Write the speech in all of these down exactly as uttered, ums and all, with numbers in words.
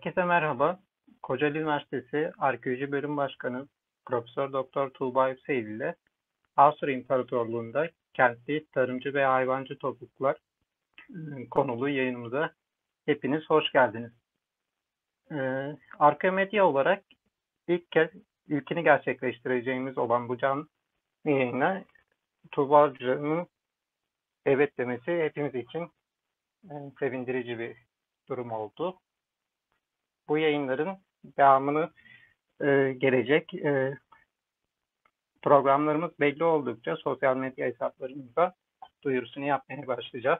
Herkese merhaba. Kocaeli Üniversitesi Arkeoloji Bölüm Başkanı Profesör Doktor Tuğba Yüksel ile Asur İmparatorluğu'nda kentli, tarımcı ve hayvancı topluluklar konulu yayınımıza hepiniz hoş geldiniz. Ee, Arkeomedya olarak ilk kez ilkini gerçekleştireceğimiz olan bu canlı yayına Tuğba Hoca'nın evet demesi hepimiz için e, sevindirici bir durum oldu. Bu yayınların devamını e, gelecek e, programlarımız belli oldukça sosyal medya hesaplarımızda duyurusunu yapmaya başlayacağız.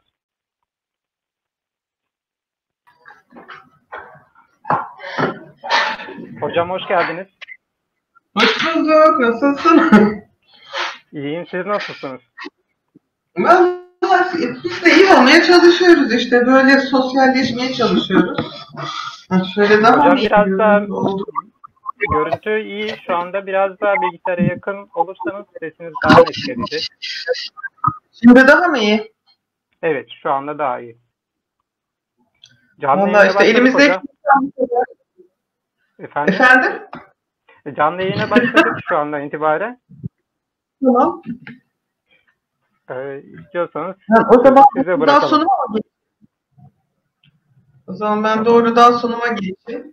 Hocam hoş geldiniz. Hoş bulduk. Nasılsın? İyiyim. Siz nasılsınız? Ben biz de iyi olmaya çalışıyoruz işte. Böyle sosyalleşmeye çalışıyoruz. Şöyle daha Hocam iyi biraz daha oldu. Görüntü iyi. Şu anda biraz daha bilgisayara yakın olursanız sesiniz daha net gelecek. Şimdi daha mı iyi? Evet, şu anda daha iyi. Canlı Vallahi yayına işte başladık elimizde... hocam. Efendim? Efendim? Canlı yayına başladık şu andan itibaren. Tamam. Ee, istiyorsanız Ha, o zaman size daha bırakalım. sunuma mı geçeyim? O zaman ben doğrudan sunuma geçeyim.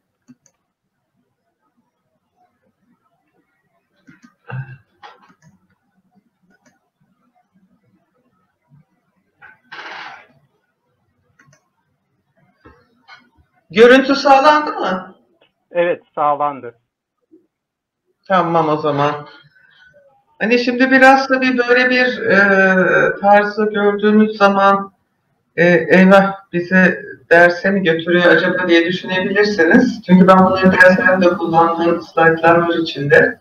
Görüntü sağlandı mı? Evet, sağlandı. Tamam o zaman. Hani şimdi biraz tabii böyle bir e, tarzı gördüğümüz zaman e, eyvah bizi derse mi götürüyor acaba diye düşünebilirsiniz. Çünkü ben bunları derslerde kullandığım slaytlar var içinde.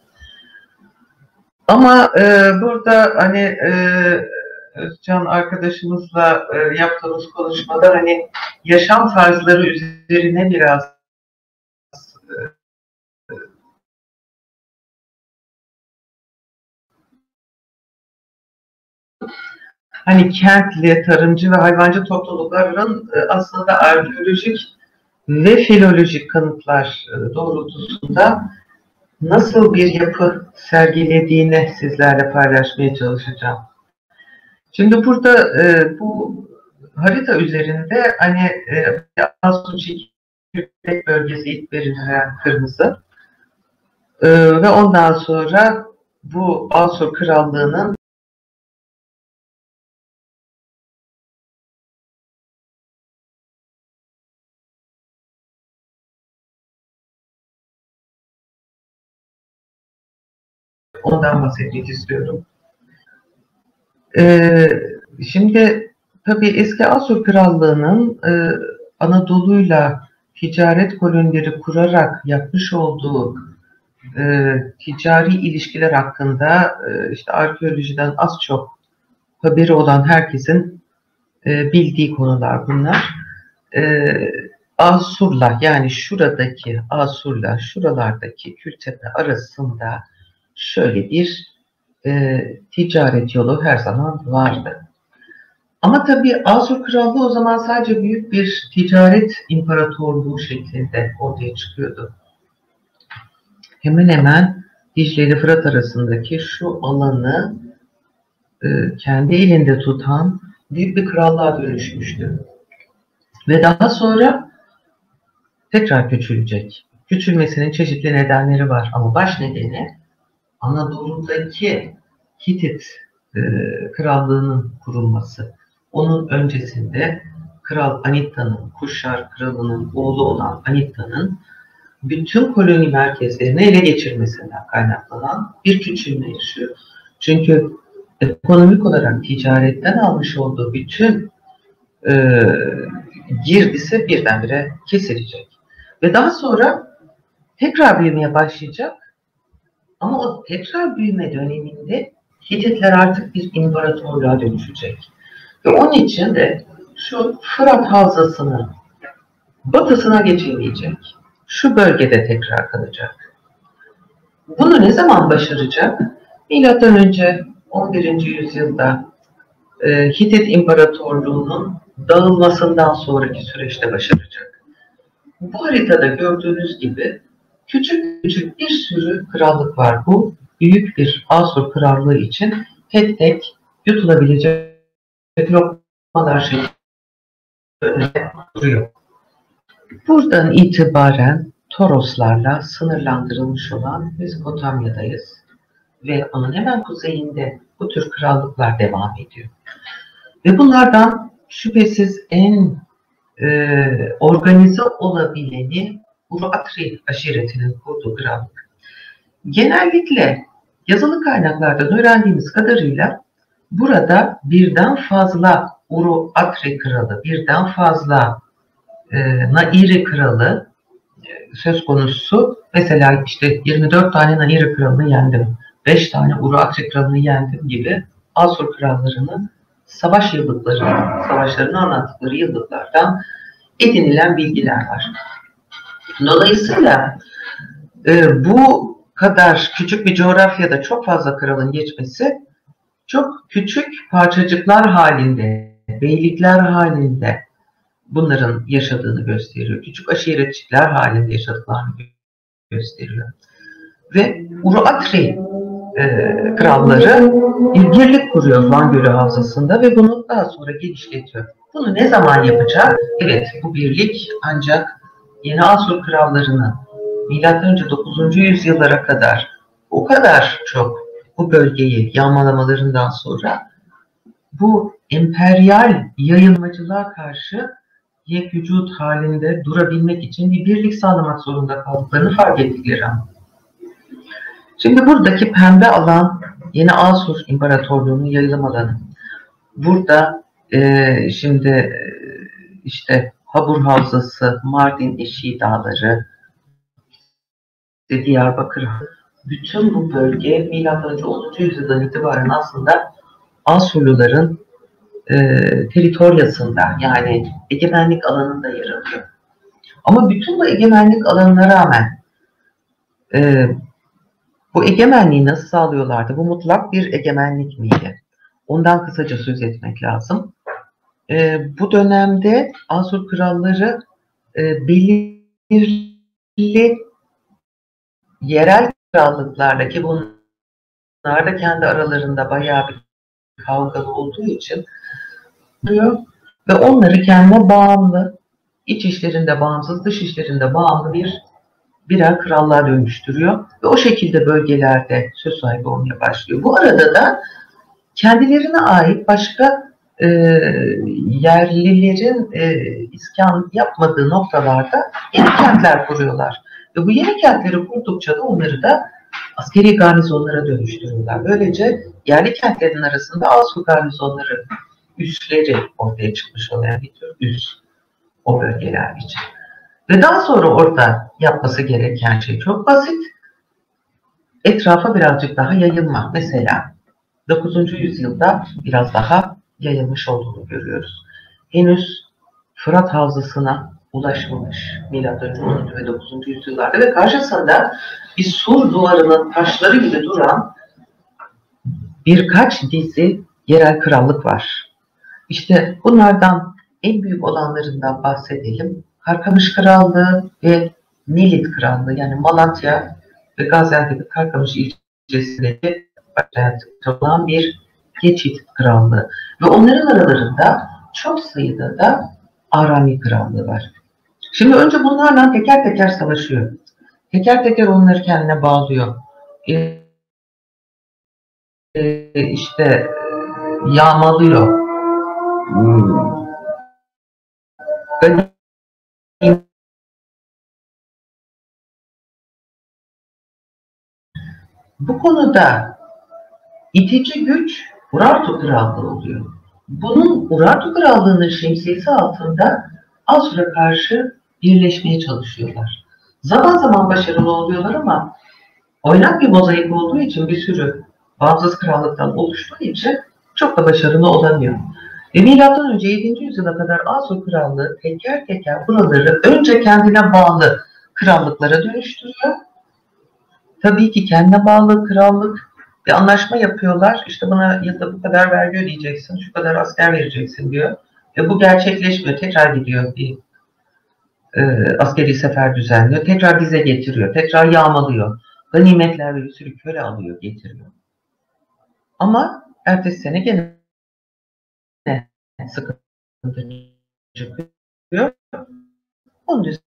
Ama e, burada hani e, Özcan arkadaşımızla e, yaptığımız konuşmada hani yaşam tarzları üzerine biraz hani kentli, tarımcı ve hayvancı toplulukların e, aslında arkeolojik ve filolojik kanıtlar e, doğrultusunda nasıl bir yapı sergilediğini sizlerle paylaşmaya çalışacağım. Şimdi burada e, bu harita üzerinde hani e, Asur Çekirdek bölgesi ilk verilen kırmızı e, ve ondan sonra bu Asur Krallığı'nın ondan bahsetmek istiyorum. Ee, şimdi tabii eski Asur Krallığı'nın e, Anadolu'yla ticaret kolonileri kurarak yapmış olduğu e, ticari ilişkiler hakkında e, işte arkeolojiden az çok haberi olan herkesin e, bildiği konular bunlar. E, Asur'la yani şuradaki Asur'la şuralardaki Kültepe arasında şöyle bir e, ticaret yolu her zaman vardı. Ama tabii Asur Krallığı o zaman sadece büyük bir ticaret imparatorluğu şeklinde ortaya çıkıyordu. Hemen hemen Dicle ile Fırat arasındaki şu alanı e, kendi elinde tutan büyük bir krallığa dönüşmüştü. Ve daha sonra tekrar küçülecek. Küçülmesinin çeşitli nedenleri var ama baş nedeni Anadolu'daki Hitit e, krallığının kurulması. Onun öncesinde Kral Anitta'nın, Kuşar kralının oğlu olan Anitta'nın bütün koloni merkezlerini ele geçirmesinden kaynaklanan bir küçülme yaşıyor. Çünkü ekonomik olarak ticaretten almış olduğu bütün e, girdisi birdenbire kesilecek. Ve daha sonra tekrar büyümeye başlayacak. Ama o tekrar büyüme döneminde Hititler artık bir imparatorluğa dönüşecek. Ve onun için de şu Fırat Havzası'nın batısına geçemeyecek. Şu bölgede tekrar kalacak. Bunu ne zaman başaracak? Milattan önce on birinci yüzyılda e, Hitit İmparatorluğu'nun dağılmasından sonraki süreçte başaracak. Bu haritada gördüğünüz gibi küçük küçük bir sürü krallık var. Bu büyük bir Asur krallığı için tek tek yutulabilecek lokmalar şeklinde duruyor. Buradan itibaren Toroslarla sınırlandırılmış olan Mezopotamya'dayız ve onun hemen kuzeyinde bu tür krallıklar devam ediyor. Ve bunlardan şüphesiz en e, organize olabileni Uru-Atri aşiretinin kurduğu krallık. Genellikle yazılı kaynaklardan öğrendiğimiz kadarıyla burada birden fazla Uru-Atri kralı, birden fazla e, Nairi kralı e, söz konusu. Mesela işte yirmi dört tane Nairi kralını yendim, beş tane Uru-Atri kralını yendim gibi Asur krallarının savaş yıllıkları, savaşlarını anlattıkları yıllıklardan edinilen bilgiler var. Dolayısıyla e, bu kadar küçük bir coğrafyada çok fazla kralın geçmesi çok küçük parçacıklar halinde, beylikler halinde bunların yaşadığını gösteriyor. Küçük aşiretçikler halinde yaşadıklarını gösteriyor. Ve Uru-Atri e, kralları bir birlik kuruyor Van Gölü Havzası'nda ve bunu daha sonra genişletiyor. Bunu ne zaman yapacak? Evet, bu birlik ancak Yeni Asur krallarını milattan önce dokuzuncu yüzyıllara kadar o kadar çok bu bölgeyi yağmalamalarından sonra bu emperyal yayılmacılığa karşı yekvücut halinde durabilmek için bir birlik sağlamak zorunda kaldıklarını fark ettikleri an. Şimdi buradaki pembe alan Yeni Asur İmparatorluğu'nun yayılım alanı. Burada e, şimdi e, işte Habur Havzası, Mardin Eşiği Dağları, Diyarbakır, bütün bu bölge milattan önce onuncu yüzyıldan itibaren aslında Asurluların e, teritoryasında, yani egemenlik alanında yer alıyor. Ama bütün bu egemenlik alanına rağmen e, bu egemenliği nasıl sağlıyorlardı? Bu mutlak bir egemenlik miydi? Ondan kısaca söz etmek lazım. E, bu dönemde Asur kralları e, belirli yerel krallıklarla, ki bunlar da kendi aralarında bayağı bir kavgalı olduğu için ve onları kendine bağımlı, iç işlerinde bağımsız, dış işlerinde bağımlı bir birer krallığa dönüştürüyor ve o şekilde bölgelerde söz sahibi olmaya başlıyor. Bu arada da kendilerine ait başka e, yerlilerin e, iskan yapmadığı noktalarda yeni kentler kuruyorlar. Ve bu yeni kentleri kurdukça da onları da askeri garnizonlara dönüştürüyorlar. Böylece yerli kentlerin arasında Asur garnizonları, üsleri ortaya çıkmış olan bir tür üs o bölgeler için. Ve daha sonra orada yapması gereken şey çok basit. Etrafa birazcık daha yayılmak. Mesela dokuzuncu yüzyılda biraz daha yayılmış olduğunu görüyoruz. Henüz Fırat Havzası'na ulaşmamış milattan önce onuncu ve dokuzuncu yüzyıllarda ve karşısında bir sur duvarının taşları gibi duran birkaç dizi yerel krallık var. İşte bunlardan en büyük olanlarından bahsedelim. Karkamış Krallığı ve Nilit Krallığı, yani Malatya ve Gaziantep'in Karkamış ilçesindeki olan bir geçit krallığı. Ve onların aralarında çok sayıda da Arami Krallığı var. Şimdi önce bunlarla teker teker savaşıyor. Teker teker onları kendine bağlıyor. Ee, e, işte yağmalıyor. Hmm. Bu konuda itici güç Urartu Krallığı oluyor. Bunun Urartu Krallığı'nın şemsiyesi altında Asur'a karşı birleşmeye çalışıyorlar. Zaman zaman başarılı oluyorlar ama oynak bir mozaik olduğu için, bir sürü bağımsız krallıktan oluştuğu için çok da başarılı olamıyor. Ve milattan önce yedinci yüzyıla kadar Asur Krallığı teker teker buraları önce kendine bağlı krallıklara dönüştürüyor. Tabii ki kendine bağlı krallık bir anlaşma yapıyorlar. İşte buna yılda bu kadar vergi ödeyeceksin, şu kadar asker vereceksin diyor. Ve bu gerçekleşmiyor. Tekrar gidiyor bir e, askeri sefer düzenliyor. Tekrar bize getiriyor. Tekrar yağmalıyor. Ganimetler ve bir sürü köle alıyor, getiriyor. Ama ertesi sene gene sıkıntı çıkıyor. Onun üzerine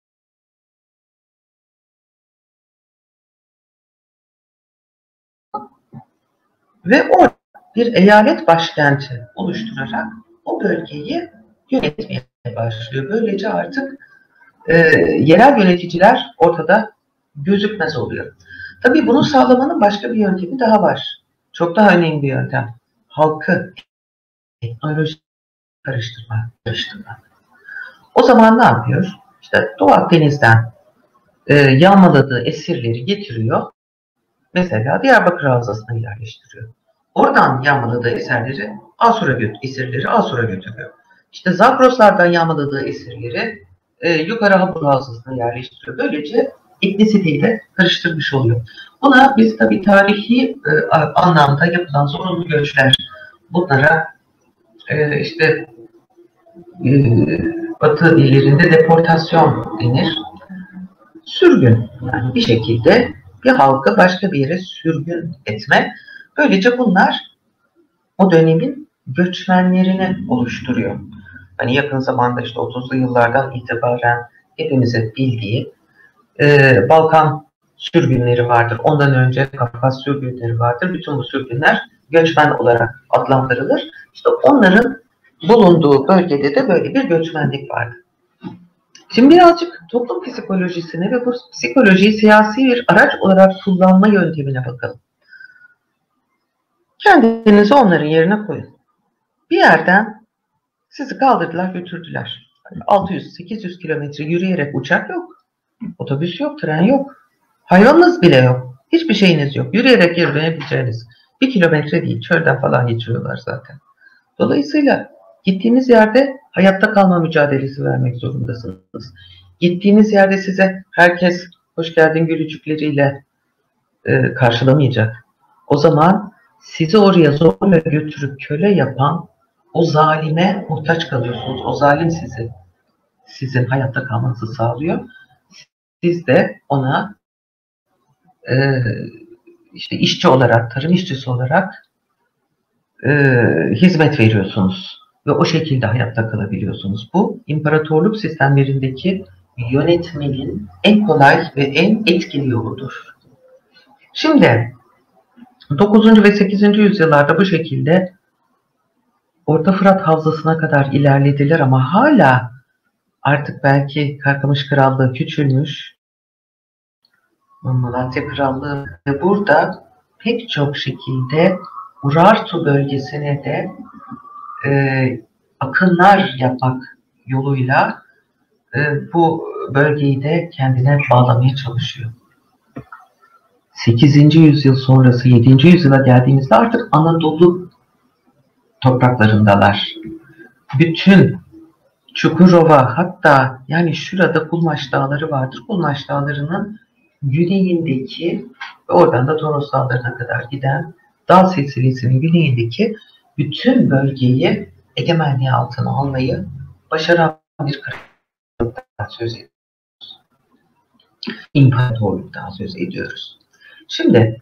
ve o bir eyalet başkenti oluşturarak o bölgeyi yönetmeye başlıyor. Böylece artık e, yerel yöneticiler ortada gözükmez oluyor. Tabii bunu sağlamanın başka bir yöntemi daha var. Çok daha önemli bir yöntem. Halkı teknoloji karıştırma, karıştırma. O zaman ne yapıyor? İşte Doğu Akdeniz'den e, yağmaladığı esirleri getiriyor. Mesela Diyarbakır Havzası'na yerleştiriyor. Oradan yağmaladığı esirleri Asur'a götürüyor. Esirleri Asur'a götürüyor. İşte Zagroslardan yağmaladığı esirleri e, yukarı Habur Havzası'na yerleştiriyor. Böylece etnisiteyi de karıştırmış oluyor. Buna biz tabii tarihi e, anlamda yapılan zorunlu göçler, bunlara e, işte e, Batı dillerinde deportasyon denir. Sürgün, yani bir şekilde bir halkı başka bir yere sürgün etme. Böylece bunlar o dönemin göçmenlerini oluşturuyor. Hani yakın zamanda işte otuzlu yıllardan itibaren hepimizin bildiği e, Balkan sürgünleri vardır. Ondan önce Kafkas sürgünleri vardır. Bütün bu sürgünler göçmen olarak adlandırılır. İşte onların bulunduğu bölgede de böyle bir göçmenlik vardı. Şimdi birazcık toplum psikolojisine ve bu psikolojiyi siyasi bir araç olarak kullanma yöntemine bakalım. Kendinizi onların yerine koyun. Bir yerden sizi kaldırdılar, götürdüler. altı yüz sekiz yüz kilometre yürüyerek uçak yok, otobüs yok, tren yok, hayvanınız bile yok. Hiçbir şeyiniz yok. Yürüyerek yürüyebileceğiniz bir kilometre değil, çölden falan geçiyorlar zaten. Dolayısıyla gittiğiniz yerde hayatta kalma mücadelesi vermek zorundasınız. Gittiğiniz yerde size herkes hoş geldin gülücükleriyle e, karşılamayacak. O zaman sizi oraya zorla götürüp köle yapan o zalime muhtaç kalıyorsunuz. O zalim sizi, sizin hayatta kalmanızı sağlıyor. Siz de ona e, işte işçi olarak, tarım işçisi olarak e, hizmet veriyorsunuz. Ve o şekilde hayatta kalabiliyorsunuz. Bu imparatorluk sistemlerindeki yönetmenin en kolay ve en etkili yoludur. Şimdi dokuzuncu ve sekizinci yüzyıllarda bu şekilde Orta Fırat Havzası'na kadar ilerlediler ama hala artık belki Karkamış Krallığı küçülmüş, Malatya Krallığı ve burada pek çok şekilde Urartu bölgesine de e, akınlar yapmak yoluyla e, bu bölgeyi de kendine bağlamaya çalışıyor. sekizinci yüzyıl sonrası yedinci yüzyıla geldiğimizde artık Anadolu topraklarındalar. Bütün Çukurova, hatta yani şurada Kulmaş Dağları vardır. Kulmaş Dağları'nın güneyindeki ve oradan da Toros Dağları'na kadar giden dağ silsilesinin güneyindeki bütün bölgeyi egemenliği altına almayı başaran bir krallıktan söz ediyoruz. İmparatorluktan söz ediyoruz. Şimdi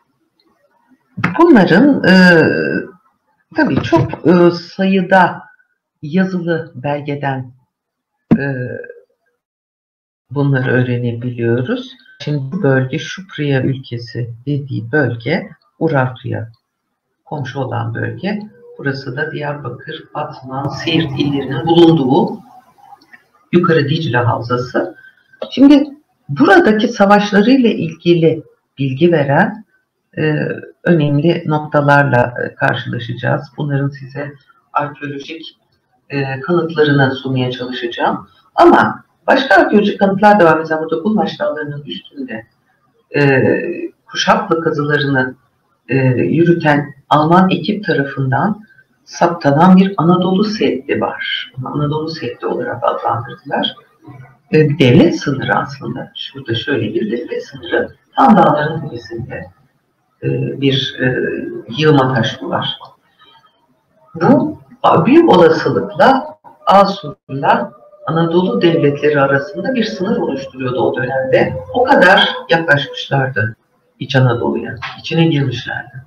bunların e, tabii çok e, sayıda yazılı belgeden e, bunları öğrenebiliyoruz. Şimdi bu bölge Şupriya ülkesi dediği bölge Urartu'ya komşu olan bölge. Burası da Diyarbakır, Batman, Siirt illerinin bulunduğu Yukarı Dicle Havzası. Şimdi buradaki savaşlarıyla ilgili bilgi veren e, önemli noktalarla e, karşılaşacağız. Bunların size arkeolojik e, kanıtlarını sunmaya çalışacağım. Ama başka arkeolojik kanıtlar da var. Mesela burada Kulmaş Dağları'nın üstünde e, kuşaklı kazılarını e, yürüten Alman ekip tarafından saptanan bir Anadolu Seddi var. Anadolu Seddi olarak adlandırdılar. E, devlet sınırı aslında. Şurada şöyle bir devlet sınırı. Tam dağların tepesinde e, bir e, yığma taşı var. Bu büyük olasılıkla Asur'la Anadolu devletleri arasında bir sınır oluşturuyordu o dönemde. O kadar yaklaşmışlardı İç Anadolu'ya, içine girmişlerdi.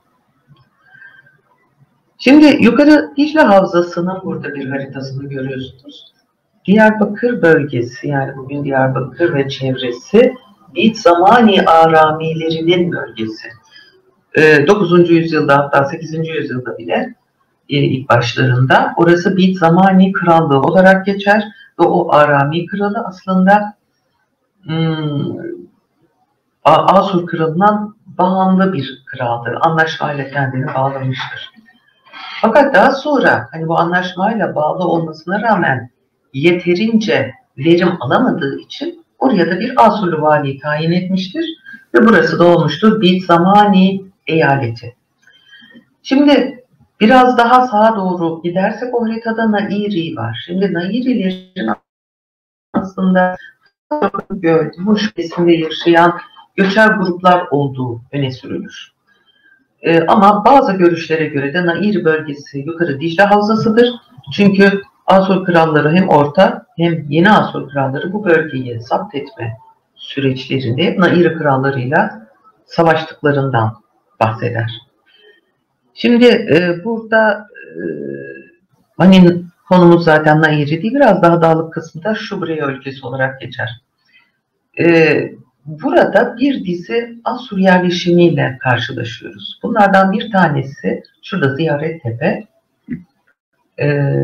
Şimdi yukarı Dicle Havzası'nın burada bir haritasını görüyorsunuz. Diyarbakır bölgesi, yani bugün Diyarbakır ve çevresi Bit Zamani Aramilerinin bölgesi. dokuzuncu yüzyılda, hatta sekizinci yüzyılda bile ilk başlarında orası Bit Zamani Krallığı olarak geçer ve o Arami kralı aslında hmm, Asur kralından bağımlı bir kraldır. Anlaşmayla kendini bağlamıştır. Fakat daha sonra hani bu anlaşmayla bağlı olmasına rağmen yeterince verim alamadığı için oraya da bir Asurlu vali tayin etmiştir ve burası da olmuştur Bit Zamani eyaleti. Şimdi biraz daha sağa doğru gidersek o haritada Nairi var. Şimdi Nairilerin aslında göl, Muş kesiminde yaşayan göçer gruplar olduğu öne sürülür. Ee, ama bazı görüşlere göre de Nairi bölgesi yukarı Dicle Havzası'dır. Çünkü Asur kralları hem Orta hem Yeni Asur kralları bu bölgeyi zapt etme süreçlerinde Nairi krallarıyla savaştıklarından bahseder. Şimdi e, burada e, hani konumuz zaten Nairi değil, biraz daha dağlık kısmında Şubriye ülkesi olarak geçer. E, burada bir dizi Asur yerleşimiyle karşılaşıyoruz. Bunlardan bir tanesi şurada Ziyarettepe, e,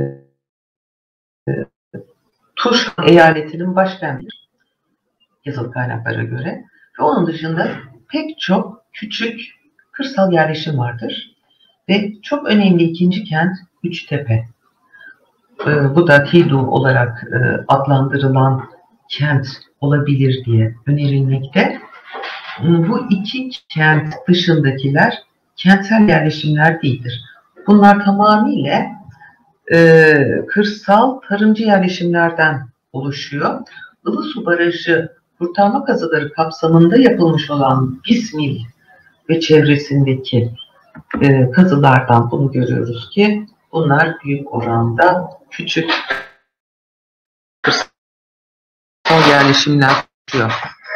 e, Tuşhan eyaletinin başkentidir yazılı kaynaklara göre ve onun dışında pek çok küçük kırsal yerleşim vardır. Ve çok önemli ikinci kent Üçtepe. Ee, bu da Tidu olarak e, adlandırılan kent olabilir diye önerilmekte. Bu iki kent dışındakiler kentsel yerleşimler değildir. Bunlar tamamıyla e, kırsal tarımcı yerleşimlerden oluşuyor. Ilısu Barajı kurtarma kazıları kapsamında yapılmış olan Bismil ve çevresindeki E, kazılardan bunu görüyoruz ki bunlar büyük oranda küçük kırsal yerleşimler yapıyor.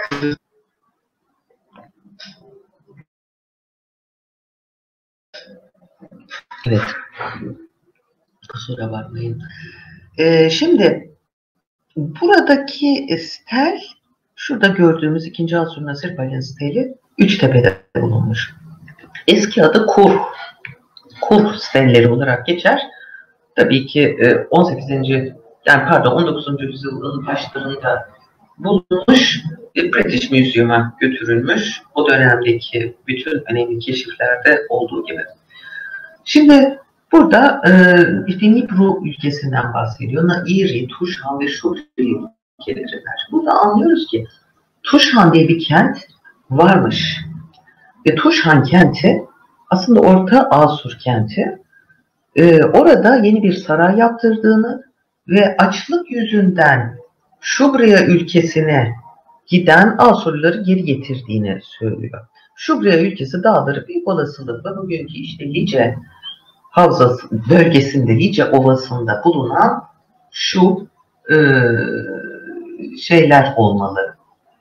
Evet. Kusura bakmayın. E, şimdi buradaki stel, şurada gördüğümüz ikinci Asur Nasırbal'in steli Üçtepe'de bulunmuş. Eski adı Kur. Kur stelleri olarak geçer. Tabii ki on sekizinci yani pardon on dokuzuncu yüzyılın başlarında bulunmuş, British Museum'a götürülmüş. O dönemdeki bütün önemli keşiflerde olduğu gibi. Şimdi burada e, Nipru ülkesinden bahsediyor. Nairi, Tuşhan ve Şubri ülkeleri var. Burada anlıyoruz ki Tuşhan diye bir kent varmış. Ve Tuşhan kenti aslında Orta Asur kenti. Ee, orada yeni bir saray yaptırdığını ve açlık yüzünden Şubriye ülkesine giden Asurluları geri getirdiğini söylüyor. Şubriye ülkesi dağları büyük olasılıkla bugünkü işte Lice Havzası bölgesinde, Lice Ovası'nda bulunan şu e, şeyler olmalı.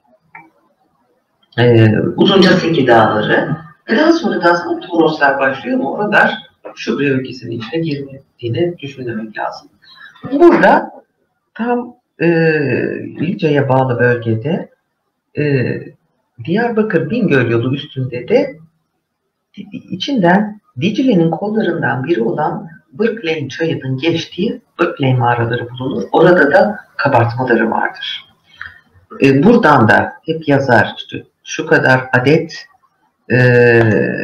E, Uzuncaseki dağları. Ve daha sonra da aslında Toroslar başlıyor ama oralar Şubriye ülkesinin içine girmediğini düşünmek lazım. Burada tam e, Lice'ye bağlı bölgede e, Diyarbakır Bingöl yolu üstünde de içinden Dicle'nin kollarından biri olan Bırkleyn çayının geçtiği Bırkleyn mağaraları bulunur. Orada da kabartmaları vardır. E, buradan da hep yazar işte şu kadar adet e,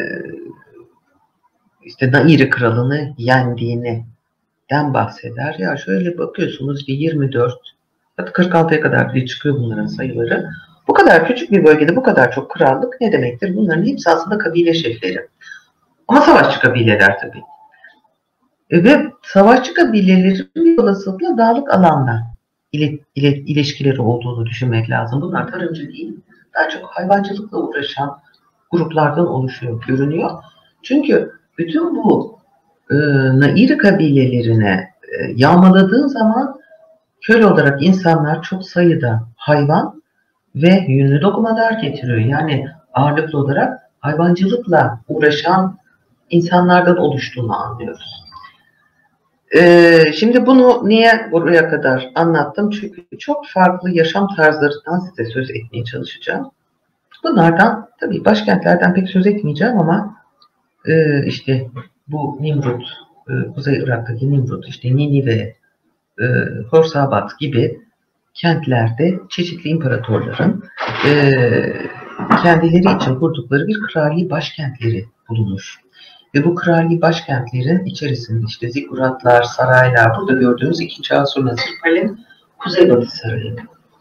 işte Nairi kralını yendiğini den bahseder. Ya şöyle bakıyorsunuz ki yirmi dört hatta kırk altıya kadar bile çıkıyor bunların sayıları. Bu kadar küçük bir bölgede bu kadar çok krallık ne demektir? Bunların hepsi aslında kabile şefleri. Ama savaşçı kabileler tabii. E ve savaşçı kabilelerin bir olasılıkla dağlık alanda ile, ile, ilişkileri olduğunu düşünmek lazım. Bunlar tarımcı değil, daha çok hayvancılıkla uğraşan gruplardan oluşuyor, görünüyor. Çünkü bütün bu e, Nairi kabilelerine e, yağmaladığın zaman köle olarak insanlar çok sayıda hayvan ve yünlü dokumalar getiriyor. Yani ağırlıklı olarak hayvancılıkla uğraşan insanlardan oluştuğunu anlıyoruz. Ee, şimdi bunu niye buraya kadar anlattım? Çünkü çok farklı yaşam tarzlarından size söz etmeye çalışacağım. Bunlardan tabii başkentlerden pek söz etmeyeceğim ama e, işte bu Nimrut, e, Kuzey Irak'taki Nimrut, işte Ninive, e, Horsabat gibi kentlerde çeşitli imparatorların e, kendileri için kurdukları bir krali başkentleri bulunur. Ve bu krali başkentlerin içerisinde işte zikuratlar, saraylar, burada gördüğümüz ikinci asır Nasırpal'in Kuzeybatı Sarayı.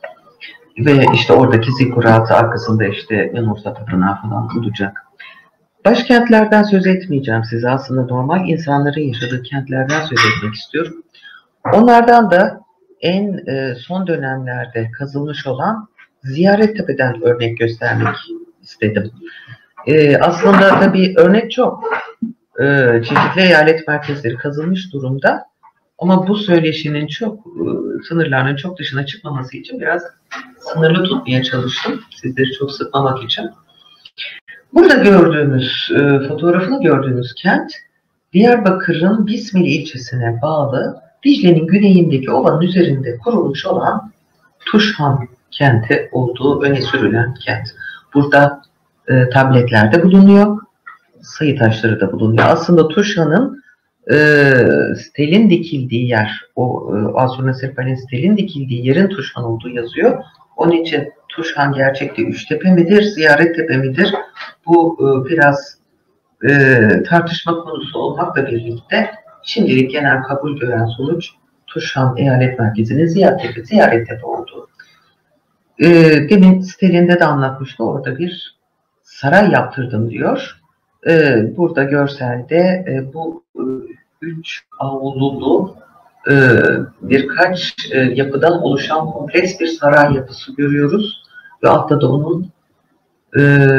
Ve işte oradaki zikuratı arkasında işte Yunus'a tapınağı falan olacak. Başkentlerden söz etmeyeceğim size. Aslında normal insanların yaşadığı kentlerden söz etmek istiyorum. Onlardan da en e, son dönemlerde kazılmış olan Ziyarettepe'den örnek göstermek istedim. E, aslında tabii örnek çok. E, çeşitli eyalet merkezleri kazılmış durumda. Ama bu söyleşinin çok e, sınırlarının çok dışına çıkmaması için biraz sınırlı tutmaya çalıştım. Sizleri çok sıkmamak için. Burada gördüğümüz, e, fotoğrafını gördüğünüz kent, Diyarbakır'ın Bismilli ilçesine bağlı Dicle'nin güneyindeki ovanın üzerinde kurulmuş olan Tuşhan kenti olduğu öne sürülen kent. Burada e, tabletler de bulunuyor, sayı taşları da bulunuyor. Aslında Tuşhan'ın e, stelin dikildiği yer, o e, Asurnaserpal'in stelin dikildiği yerin Tuşhan olduğu yazıyor. Onun için Tuşhan gerçekte Üçtepe midir, Ziyarettepe midir? Bu e, biraz e, tartışma konusu olmakla birlikte şimdilik genel kabul gören sonuç Tuşhan eyalet merkezinin Ziyarettepe, Ziyarettepe olduğu. E, demin sitelinde de anlatmıştı, orada bir saray yaptırdım diyor. E, burada görselde e, bu e, üç avlulu e, birkaç e, yapıdan oluşan kompleks bir saray yapısı görüyoruz. Ve altta da onun e,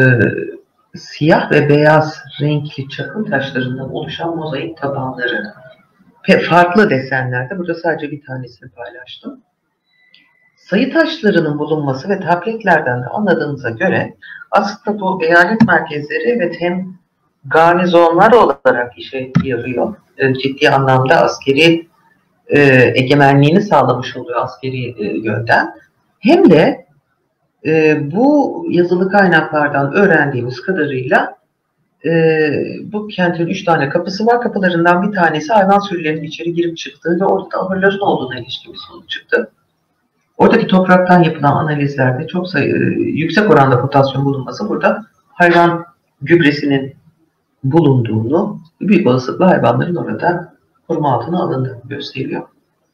siyah ve beyaz renkli çakıl taşlarından oluşan mozaik tabanları. Farklı desenlerde, burada sadece bir tanesini paylaştım. Sayı taşlarının bulunması ve tabletlerden de anladığımıza göre aslında bu eyalet merkezleri evet hem garnizonlar olarak işe yarıyor. Ciddi anlamda askeri e, egemenliğini sağlamış oluyor askeri e, yönden. Hem de e, bu yazılı kaynaklardan öğrendiğimiz kadarıyla e, bu kentin üç tane kapısı var. Kapılarından bir tanesi hayvan sürülerinin içeri girip çıktığı ve orada ahırların olduğuna ilişkin bir sonuç çıktı. Oradaki topraktan yapılan analizlerde çok sayı, yüksek oranda potasyum bulunması burada hayvan gübresinin bulunduğunu, büyük olasılıkla hayvanların orada koruma altına alındığını gösteriyor.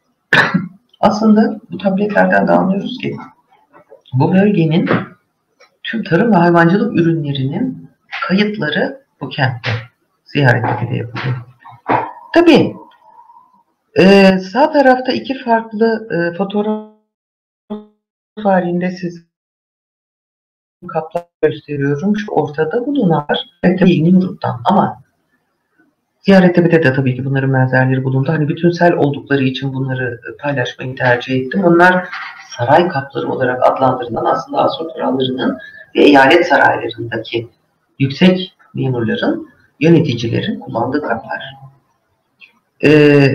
Aslında bu tabletlerden de anlıyoruz ki bu bölgenin tüm tarım ve hayvancılık ürünlerinin kayıtları bu kentte, Ziyarettepe'de yapılıyor. Tabii e, sağ tarafta iki farklı e, fotoğraf halinde siz kaplar gösteriyorum. Şu ortada bulunanlar tabii Nimrut'tan ama Ziyarettepe'de de tabii ki bunların benzerleri bulundu. Hani bütünsel oldukları için bunları paylaşmayı tercih ettim. Onlar saray kapları olarak adlandırılan aslında Asur krallarının ve eyalet saraylarındaki yüksek memurların, yöneticilerin kullandığı kaplar. Ee,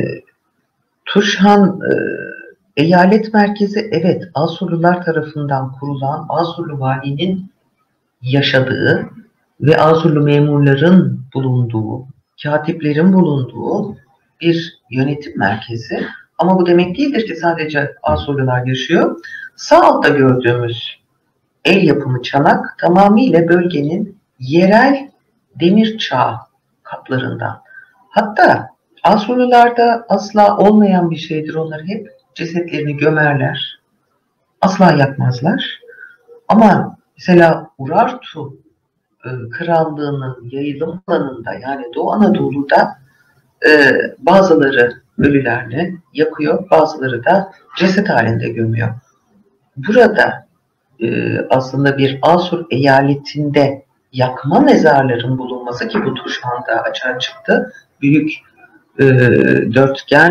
Tuşhan e, eyalet merkezi evet Asurlular tarafından kurulan Asurlu valinin yaşadığı ve Asurlu memurların bulunduğu, katiplerin bulunduğu bir yönetim merkezi. Ama bu demek değildir ki sadece Asurlular yaşıyor. Sağ altta gördüğümüz el yapımı çanak tamamıyla bölgenin yerel demir çağ kaplarından. Hatta Asurlularda asla olmayan bir şeydir. Onlar hep cesetlerini gömerler. Asla yakmazlar. Ama mesela Urartu e, krallığının yayılım alanında yani Doğu Anadolu'da e, bazıları ölülerini yakıyor, bazıları da ceset halinde gömüyor. Burada e, aslında bir Asur eyaletinde yakma mezarların bulunması ki bu Tuşhan'da açığa çıktı. Büyük e, dörtgen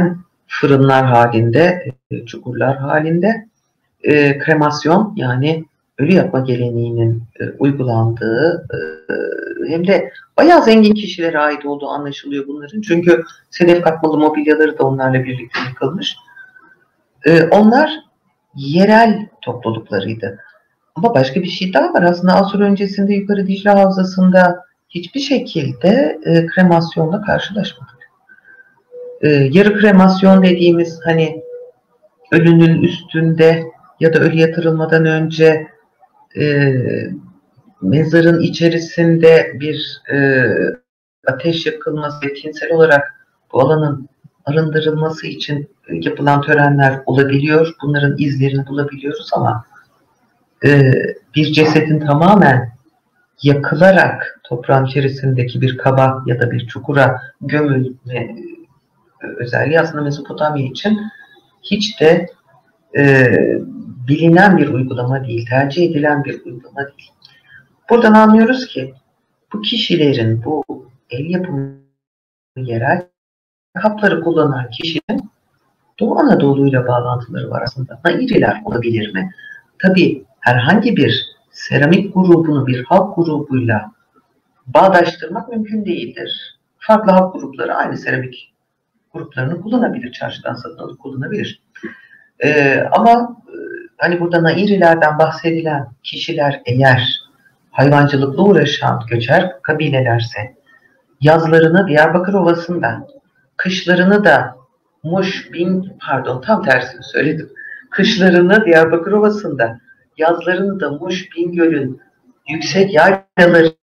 fırınlar halinde, e, çukurlar halinde, e, kremasyon yani ölü yapma geleneğinin e, uygulandığı e, hem de bayağı zengin kişilere ait olduğu anlaşılıyor bunların. Çünkü sedef katmalı mobilyaları da onlarla birlikte yıkılmış. E, onlar yerel topluluklarıydı. Ama başka bir şey daha var. Aslında asır öncesinde Yukarı Dicle Havzası'nda hiçbir şekilde e, kremasyonla karşılaşmadık. E, yarı kremasyon dediğimiz hani ölünün üstünde ya da ölü yatırılmadan önce e, mezarın içerisinde bir e, ateş yakılması ve tinsel olarak bu alanın arındırılması için yapılan törenler olabiliyor. Bunların izlerini bulabiliyoruz ama e, bir cesedin tamamen yakılarak toprağın içerisindeki bir kaba ya da bir çukura gömülme özelliği aslında Mezopotamya için hiç de e, bilinen bir uygulama değil, tercih edilen bir uygulama değil. Buradan anlıyoruz ki bu kişilerin, bu el yapımı yerel kapları kullanan kişinin Doğu Anadolu'yla bağlantıları var aslında. Nairiler olabilir mi? Tabii herhangi bir seramik grubunu bir halk grubuyla bağdaştırmak mümkün değildir. Farklı halk grupları aynı seramik gruplarını kullanabilir. Çarşıdan satın alıp kullanabilir. Ee, ama e, hani burada Nairilerden bahsedilen kişiler eğer hayvancılıkla uğraşan göçer kabilelerse yazlarını Diyarbakır Ovası'nda, kışlarını da Muş, Bin, pardon tam tersini söyledim. Kışlarını Diyarbakır Ovası'nda, yazlarını da Muş, Bingöl'ün yüksek yaylalarında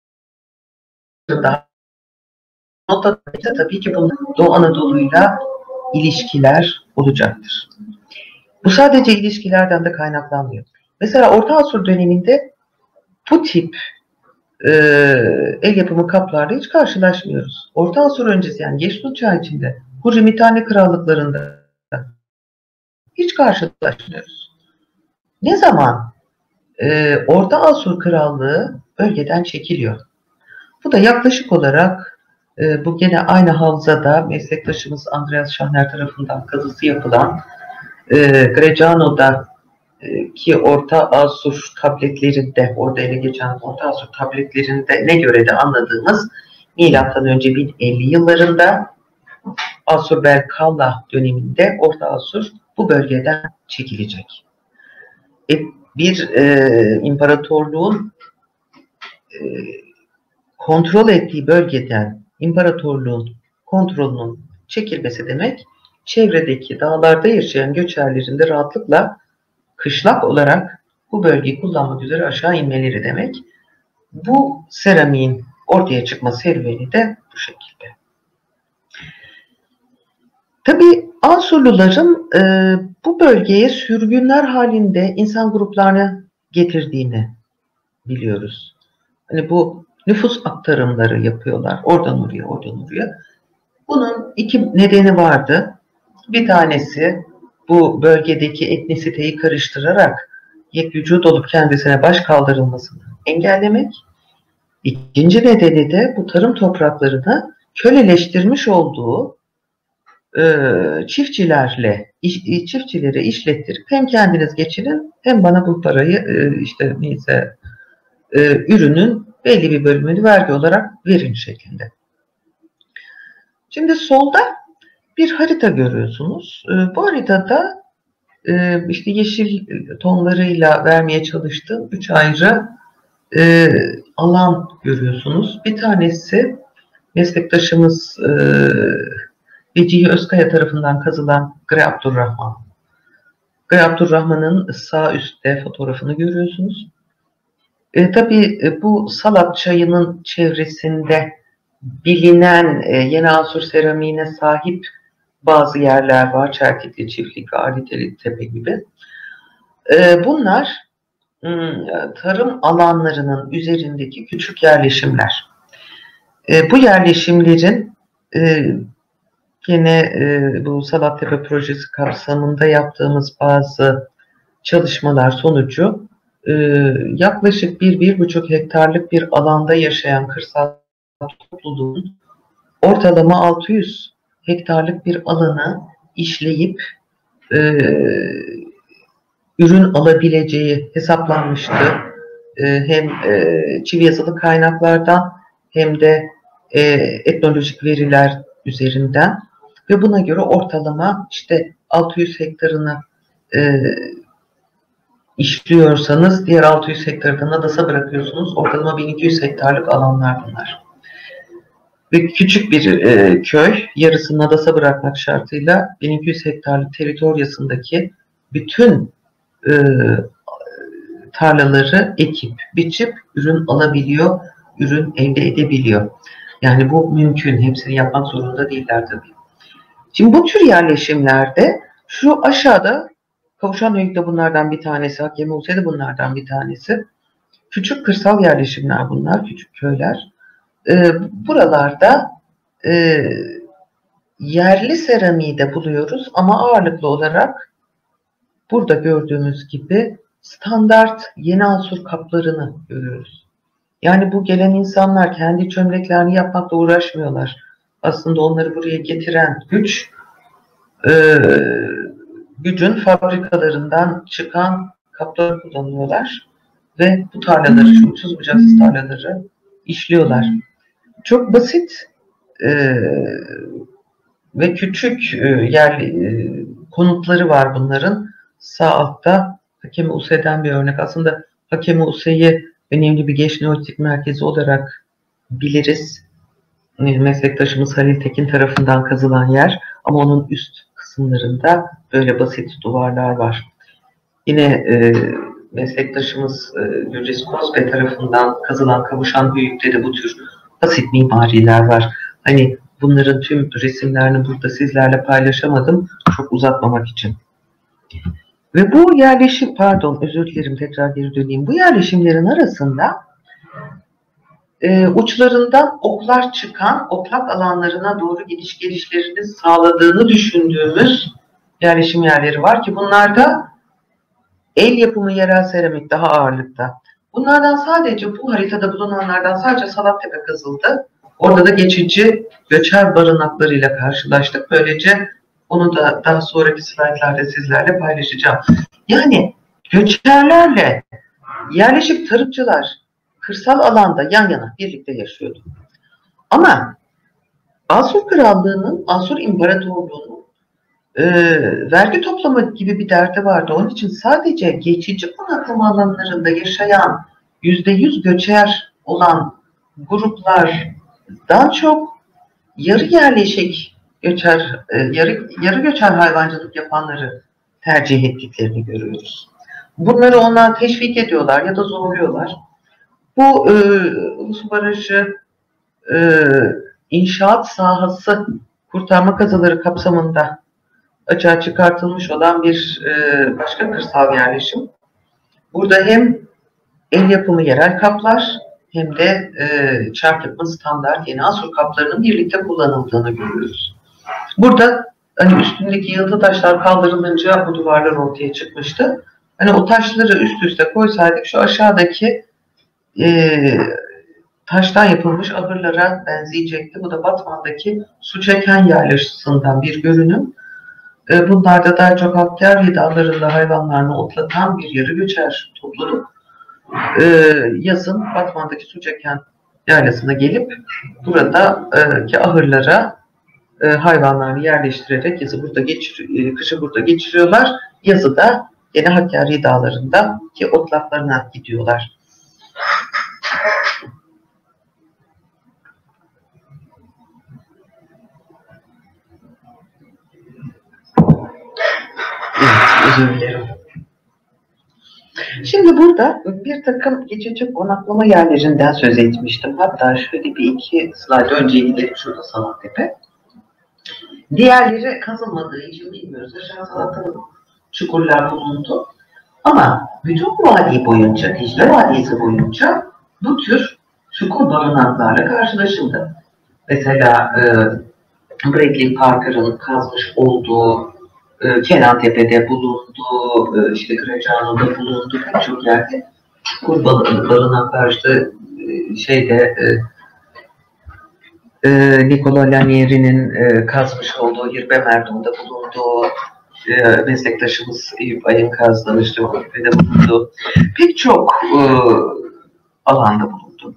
nota tabii ki bunun Doğu Anadolu'yla ilişkiler olacaktır. Bu sadece ilişkilerden de kaynaklanmıyor. Mesela Orta Asur döneminde bu tip e, el yapımı kaplarla hiç karşılaşmıyoruz. Orta Asur öncesi yani Yeşil Çağ içinde Hurri-Mitane krallıklarında hiç karşılaşmıyoruz. Ne zaman e, Orta Asur krallığı bölgeden çekiliyor? Bu da yaklaşık olarak e, bu gene aynı havzada meslektaşımız Andreas Schachner tarafından kazısı yapılan e, Grecano'da e, ki Orta Asur tabletlerinde, orada ele geçen Orta Asur tabletlerinde ne göre de anladığımız milattan önce bin elli yıllarında Asurberkalla döneminde Orta Asur bu bölgeden çekilecek. E, bir e, imparatorluğun e, kontrol ettiği bölgeden imparatorluğun kontrolünün çekilmesi demek, çevredeki dağlarda yaşayan göçerlerin de rahatlıkla kışlak olarak bu bölgeyi kullanmak üzere aşağı inmeleri demek. Bu seramiğin ortaya çıkma serüveni de bu şekilde. Tabii Asurluların e, bu bölgeye sürgünler halinde insan gruplarını getirdiğini biliyoruz. Hani bu nüfus aktarımları yapıyorlar. Oradan oraya, oradan oraya. Bunun iki nedeni vardı. Bir tanesi bu bölgedeki etnisiteyi karıştırarak yek vücut olup kendisine baş kaldırılmasını engellemek. İkinci nedeni de bu tarım topraklarını köleleştirmiş olduğu e, çiftçilerle iş, çiftçileri işlettirip hem kendiniz geçirin hem bana bu parayı e, işte neyse e, ürünün belli bir bölümünü vergi olarak verin şeklinde. Şimdi solda bir harita görüyorsunuz. E, bu haritada e, işte yeşil tonlarıyla vermeye çalıştığım üç ayrı e, alan görüyorsunuz. Bir tanesi meslektaşımız e, Vecihi Özkaya tarafından kazılan Gre Abdurrahman. Gre Abdurrahman'ın sağ üstte fotoğrafını görüyorsunuz. E, tabii e, bu Salat çayının çevresinde bilinen e, Yeni Asur seramiğine sahip bazı yerler var. Çertikli, Çiftlik, Aliteli Tepe gibi. E, bunlar m, tarım alanlarının üzerindeki küçük yerleşimler. E, bu yerleşimlerin e, yine e, bu Salattepe projesi kapsamında yaptığımız bazı çalışmalar sonucu e, yaklaşık bir bir buçuk hektarlık bir alanda yaşayan kırsal topluluğun ortalama altı yüz hektarlık bir alanı işleyip e, ürün alabileceği hesaplanmıştı. E, hem e, çivi yazılı kaynaklardan hem de e, etnolojik veriler üzerinden ve buna göre ortalama işte altı yüz hektarını e, işliyorsanız diğer altı yüz hektarı da Nadas'a bırakıyorsunuz. Ortalama bin iki yüz hektarlık alanlar bunlar. Ve küçük bir e, köy, yarısını Nadas'a bırakmak şartıyla bin iki yüz hektarlık teritoryasındaki bütün e, tarlaları ekip, biçip ürün alabiliyor, ürün elde edebiliyor. Yani bu mümkün. Hepsini yapmak zorunda değiller tabii. Şimdi bu tür yerleşimlerde şu aşağıda Kavuşan de bunlardan bir tanesi, Hakemi de bunlardan bir tanesi. Küçük kırsal yerleşimler bunlar, küçük köyler. Ee, buralarda e, yerli seramiği de buluyoruz ama ağırlıklı olarak burada gördüğümüz gibi standart Yeni Asur kaplarını görüyoruz. Yani bu gelen insanlar kendi çömleklerini yapmakla uğraşmıyorlar. Aslında onları buraya getiren güç e, gücün fabrikalarından çıkan kapları kullanıyorlar ve bu tarlaları, şu uçsuz bucaksız tarlaları işliyorlar. Çok basit e, ve küçük e, yerli e, konutları var bunların. Sağ altta Hakemi Use'den bir örnek. Aslında Hakemi Use'yi önemli bir geç neolitik merkezi olarak biliriz. Meslektaşımız Halil Tekin tarafından kazılan yer ama onun üst kısımlarında böyle basit duvarlar var. Yine e, meslektaşımız e, Gürcis Kozbe tarafından kazılan Kavuşan Höyük'te de bu tür basit mimariler var. Hani bunların tüm resimlerini burada sizlerle paylaşamadım çok uzatmamak için. Ve bu yerleşim, pardon özür dilerim tekrar geri döneyim. Bu yerleşimlerin arasında e, uçlarından oklar çıkan oklak alanlarına doğru gidiş gelişlerini sağladığını düşündüğümüz yerleşim yerleri var ki bunlarda el yapımı yerel seramik daha ağırlıkta. Bunlardan sadece bu haritada bulunanlardan sadece Salattepe kazıldı. Orada da geçici göçer barınaklarıyla karşılaştık. Böylece onu da daha sonraki slaytlarda sizlerle paylaşacağım. Yani göçerlerle yerleşik tarımcılar kırsal alanda yan yana birlikte yaşıyordu. Ama Asur Krallığı'nın, Asur İmparatorluğu'nun e, vergi toplama gibi bir derdi vardı. Onun için sadece geçici konaklama alanlarında yaşayan yüzde yüz göçer olan gruplardan çok yarı yerleşik göçer, e, yarı, yarı göçer hayvancılık yapanları tercih ettiklerini görüyoruz. Bunları onlar teşvik ediyorlar ya da zorluyorlar. Bu e, Ulusu Barajı e, inşaat sahası kurtarma kazıları kapsamında açığa çıkartılmış olan bir e, başka kırsal yerleşim. Burada hem el yapımı yerel kaplar hem de e, çark yapma standart Yeni Asur kaplarının birlikte kullanıldığını görüyoruz. Burada hani üstündeki yığılı taşlar kaldırılınca bu duvarlar ortaya çıkmıştı. Hani o taşları üst üste koysaydık şu aşağıdaki e, taştan yapılmış ahırlara benzeyecekti. Bu da Batman'daki su çeken yerleşisinden bir görünüm. E, bunlarda daha çok Hakkari dağlarında hayvanlarını otlatan bir yarı göçer topluluk. E, yazın Batman'daki su çeken yaylasına gelip buradaki ahırlara e, hayvanlarını yerleştirerek yazı burada geçir, e, kışı burada geçiriyorlar. Yazı da yine Hakkari dağlarındaki otlaklarına gidiyorlar. Evet, özür dilerim. Şimdi burada bir takım geçici konaklama yerlerinden söz etmiştim. Hatta şöyle bir iki slide önce gidelim. Şurada Salattepe. Diğerleri kazılmadığı için bilmiyoruz. Aşağı Salattepe çukurlar bulundu. Ama bütün vadi boyunca, Dicle Vadisi boyunca bu tür çukur barınaklarla karşılaşıldı. Mesela e, Bradley Parker'ın kazmış olduğu e, Kenantepe'de bulundu, e, işte Kıraçhanlı'da bulundu, pek çok yerde çukur barınaklar işte e, şeyde e, e, Nicola Lanieri'nin e, kazmış olduğu Hirbe Merdum'da bulunduğu, e, meslektaşımız Eyüp Ay'ın kazdığı Hulbe'de bulunduğu pek çok e, alanda bulundu.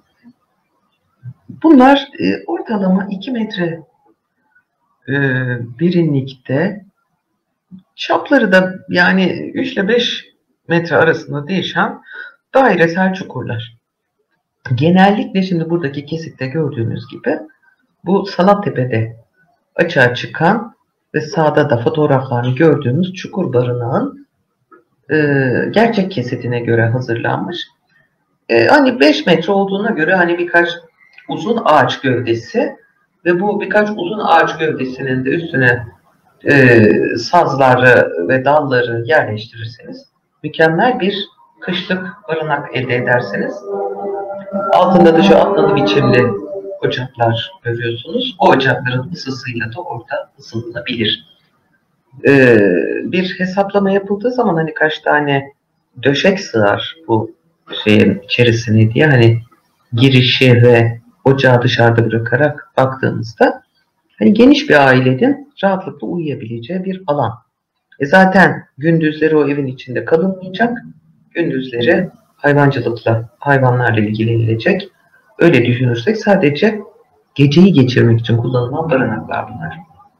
Bunlar e, ortalama iki metre e, derinlikte, çapları da yani üç ile beş metre arasında değişen dairesel çukurlar. Genellikle şimdi buradaki kesitte gördüğünüz gibi bu Salattepe'de açığa çıkan ve sağda da fotoğraflarını gördüğümüz çukur barınağın e, gerçek kesitine göre hazırlanmış. E, hani beş metre olduğuna göre hani birkaç uzun ağaç gövdesi ve bu birkaç uzun ağaç gövdesinin de üstüne e, sazları ve dalları yerleştirirseniz mükemmel bir kışlık barınak elde ederseniz, altında da şu atlalı biçimli ocaklar görüyorsunuz. O ocakların ısısıyla da orada ısınılabilir. Ee, bir hesaplama yapıldığı zaman hani kaç tane döşek sığar bu şeyin içerisine diye, hani girişi ve ocağı dışarıda bırakarak baktığımızda hani geniş bir ailenin rahatlıkla uyuyabileceği bir alan. E zaten gündüzleri o evin içinde kalınmayacak. Gündüzleri hayvancılıkla, hayvanlarla ilgilenilecek. Öyle düşünürsek sadece geceyi geçirmek için kullanılan barınaklar bunlar.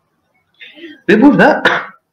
Ve burada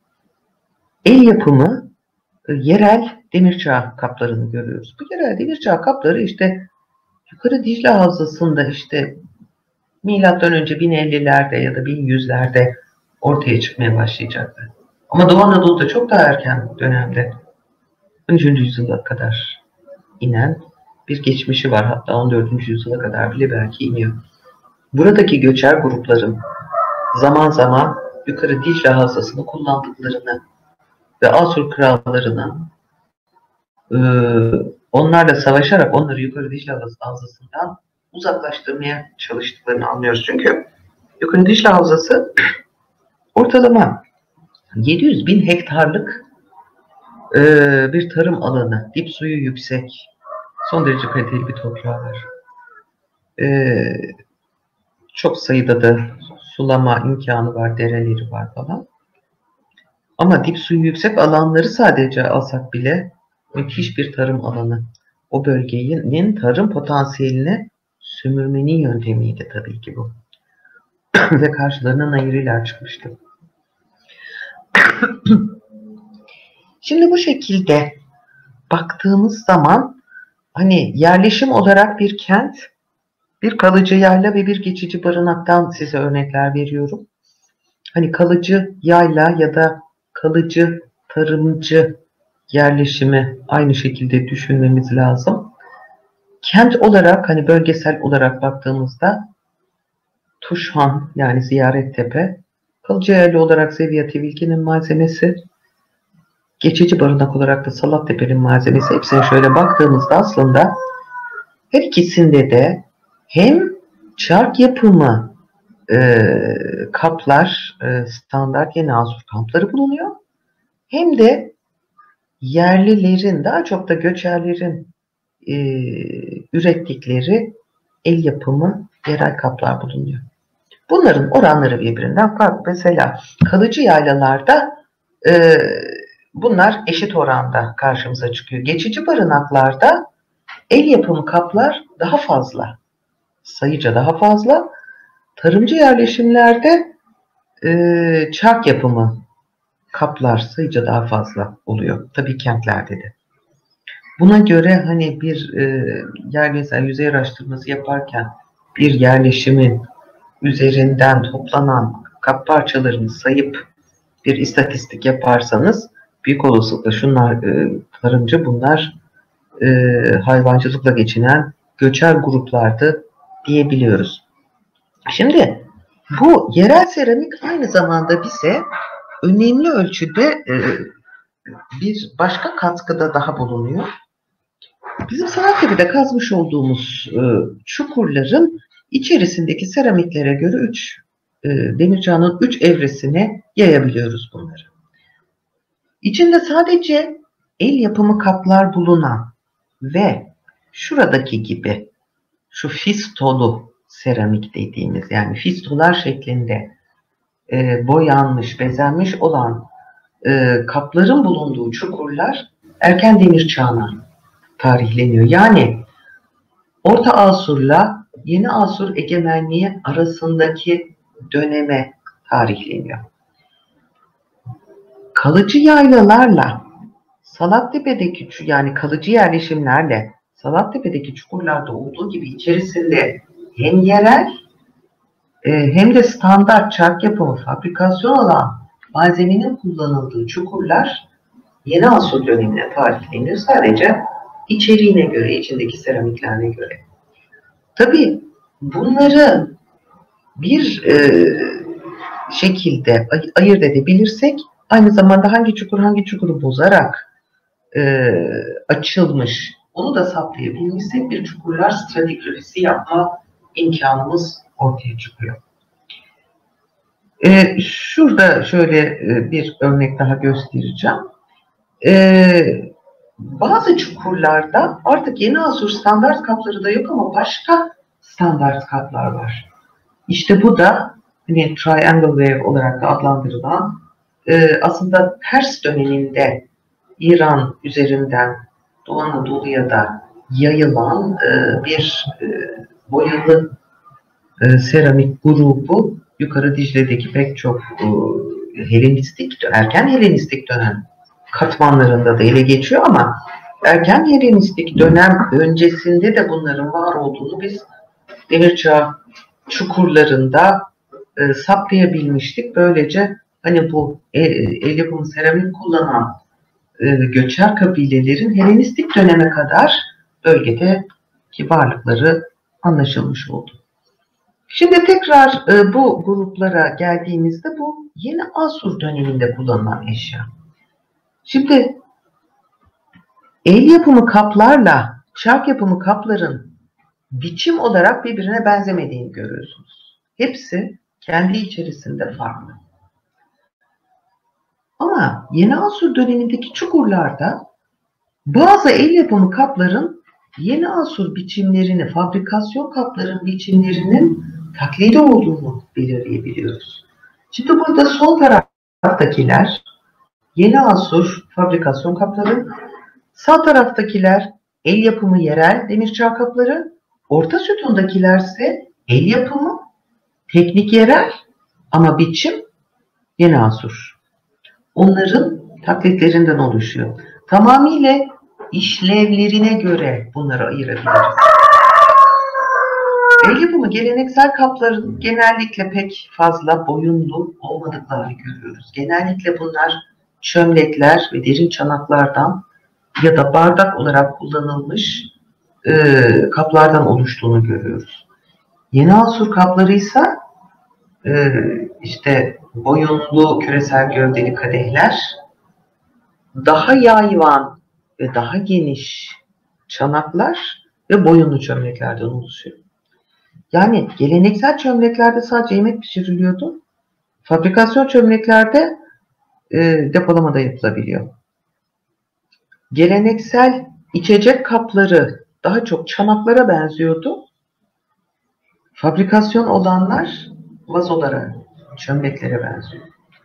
el yapımı e, yerel demirçağ kaplarını görüyoruz. Bu yerel demirçağ kapları işte yukarı Dicle Havzası'nda işte milattan önce bin ellilerde ya da bin yüzlerde ortaya çıkmaya başlayacaktı. Ama Doğu Anadolu'da çok daha erken dönemde, on üçüncü yüzyıla kadar inen bir geçmişi var. Hatta on dördüncü yüzyıla kadar bile belki iniyor. Buradaki göçer grupların zaman zaman yukarı Dicle Havzası'nı kullandıklarını ve Asur krallarının e, onlarla savaşarak onları yukarı Dicle Havzası'ndan uzaklaştırmaya çalıştıklarını anlıyoruz. Çünkü yukarı Dicle Havzası ortalama yedi yüz bin hektarlık e, bir tarım alanı, dip suyu yüksek, son derece kaliteli bir toprağı var. E, çok sayıda da sulama imkanı var, dereleri var falan. Ama dip suyu yüksek alanları sadece alsak bile müthiş bir tarım alanı. O bölgenin tarım potansiyelini sömürmenin yöntemiydi tabii ki bu. Ve karşılarına Nayiriler çıkmıştı. Şimdi bu şekilde baktığımız zaman hani yerleşim olarak bir kent, bir kalıcı yayla ve bir geçici barınaktan size örnekler veriyorum. Hani kalıcı yayla ya da kalıcı tarımcı yerleşimi aynı şekilde düşünmemiz lazım. Kent olarak hani bölgesel olarak baktığımızda Tuşhan yani Ziyarettepe, kalıcı yayla olarak Zeviye-Tevilki'nin malzemesi, geçici barınak olarak da Salattepe'nin malzemesi. Hepsine şöyle baktığımızda aslında her ikisinde de hem çark yapımı e, kaplar, e, standart yeni Asur kampları bulunuyor, hem de yerlilerin, daha çok da göçerlerin e, ürettikleri el yapımı yerel kaplar bulunuyor. Bunların oranları birbirinden farklı. Mesela kalıcı yaylalarda e, bunlar eşit oranda karşımıza çıkıyor. Geçici barınaklarda el yapımı kaplar daha fazla, sayıca daha fazla. Tarımcı yerleşimlerde e, çark yapımı kaplar sayıca daha fazla oluyor. Tabii kentlerde de. Buna göre hani bir e, yerleşim yüzey araştırması yaparken bir yerleşimin üzerinden toplanan kap parçalarını sayıp bir istatistik yaparsanız büyük olasılıkla şunlar e, tarımcı, bunlar e, hayvancılıkla geçinen göçer gruplardı diyebiliyoruz. Şimdi bu yerel seramik aynı zamanda bize önemli ölçüde e, bir başka katkıda daha bulunuyor. Bizim Salattepe'de kazmış olduğumuz e, çukurların içerisindeki seramiklere göre üç e, demirçağının üç evresine yayabiliyoruz bunları. İçinde sadece el yapımı kaplar bulunan ve şuradaki gibi şu fistolu seramik dediğimiz, yani fistolar şeklinde e, boyanmış, bezenmiş olan e, kapların bulunduğu çukurlar erken demir çağına tarihleniyor. Yani Orta Asur'la Yeni Asur egemenliği arasındaki döneme tarihleniyor. Kalıcı yaylalarla Salattepe'deki, yani kalıcı yerleşimlerle Salattepe'deki çukurlarda olduğu gibi içerisinde hem yerel e, hem de standart çark yapımı fabrikasyon olan malzemenin kullanıldığı çukurlar Yeni Asur dönemine tarihleniyor. Sadece içeriğine göre, içindeki seramiklerine göre. Tabii bunları bir e, şekilde ay- ayırt edebilirsek, aynı zamanda hangi çukur hangi çukuru bozarak e, açılmış, onu da saptayabilmişsek bir çukurlar stratigrafisi yapma imkanımız ortaya çıkıyor. E, şurada şöyle e, bir örnek daha göstereceğim. E, bazı çukurlarda artık Yeni Asur standart kapları da yok ama başka standart kaplar var. İşte bu da hani triangle wave olarak da adlandırılan e, aslında Pers döneminde İran üzerinden Doğu Anadolu'ya da yayılan e, bir e, boyalı e, seramik grubu yukarı Dicle'deki pek çok e, Helenistik, erken Helenistik dönem katmanlarında da ele geçiyor ama erken Helenistik dönem öncesinde de bunların var olduğunu biz Demir Çağı çukurlarında e, saptayabilmiştik. Böylece hani bu e, el yapımı seramik kullanan e, göçer kabilelerin Helenistik döneme kadar bölgedeki varlıkları anlaşılmış oldu. Şimdi tekrar e, bu gruplara geldiğimizde bu Yeni Asur döneminde kullanılan eşya. Şimdi el yapımı kaplarla çark yapımı kapların biçim olarak birbirine benzemediğini görüyorsunuz. Hepsi kendi içerisinde farklı. Ama Yeni Asur dönemindeki çukurlarda bazı el yapımı kapların Yeni Asur biçimlerini, fabrikasyon kapların biçimlerinin taklidi olduğunu belirleyebiliyoruz. Şimdi burada sol taraftakiler Yeni Asur fabrikasyon kapları, sağ taraftakiler el yapımı yerel demir çağ kapları, orta sütundakiler ise el yapımı, teknik yerel ama biçim Yeni Asur. Onların taklitlerinden oluşuyor. Tamamıyla işlevlerine göre bunları ayırabiliriz. El yapımı geleneksel kapların genellikle pek fazla boyunlu olmadıklarını görüyoruz. Genellikle bunlar çömlekler ve derin çanaklardan ya da bardak olarak kullanılmış e, kaplardan oluştuğunu görüyoruz. Yeni Asur kapları ise e, işte boyunlu küresel gövdeli kadehler, daha yayvan ve daha geniş çanaklar ve boyunlu çömleklerden oluşuyor. Yani geleneksel çömleklerde sadece yemek pişiriliyordu. Fabrikasyon çömleklerde e, depolama da yapılabiliyor. Geleneksel içecek kapları daha çok çanaklara benziyordu. Fabrikasyon olanlar vazolara, çömleklere benziyor.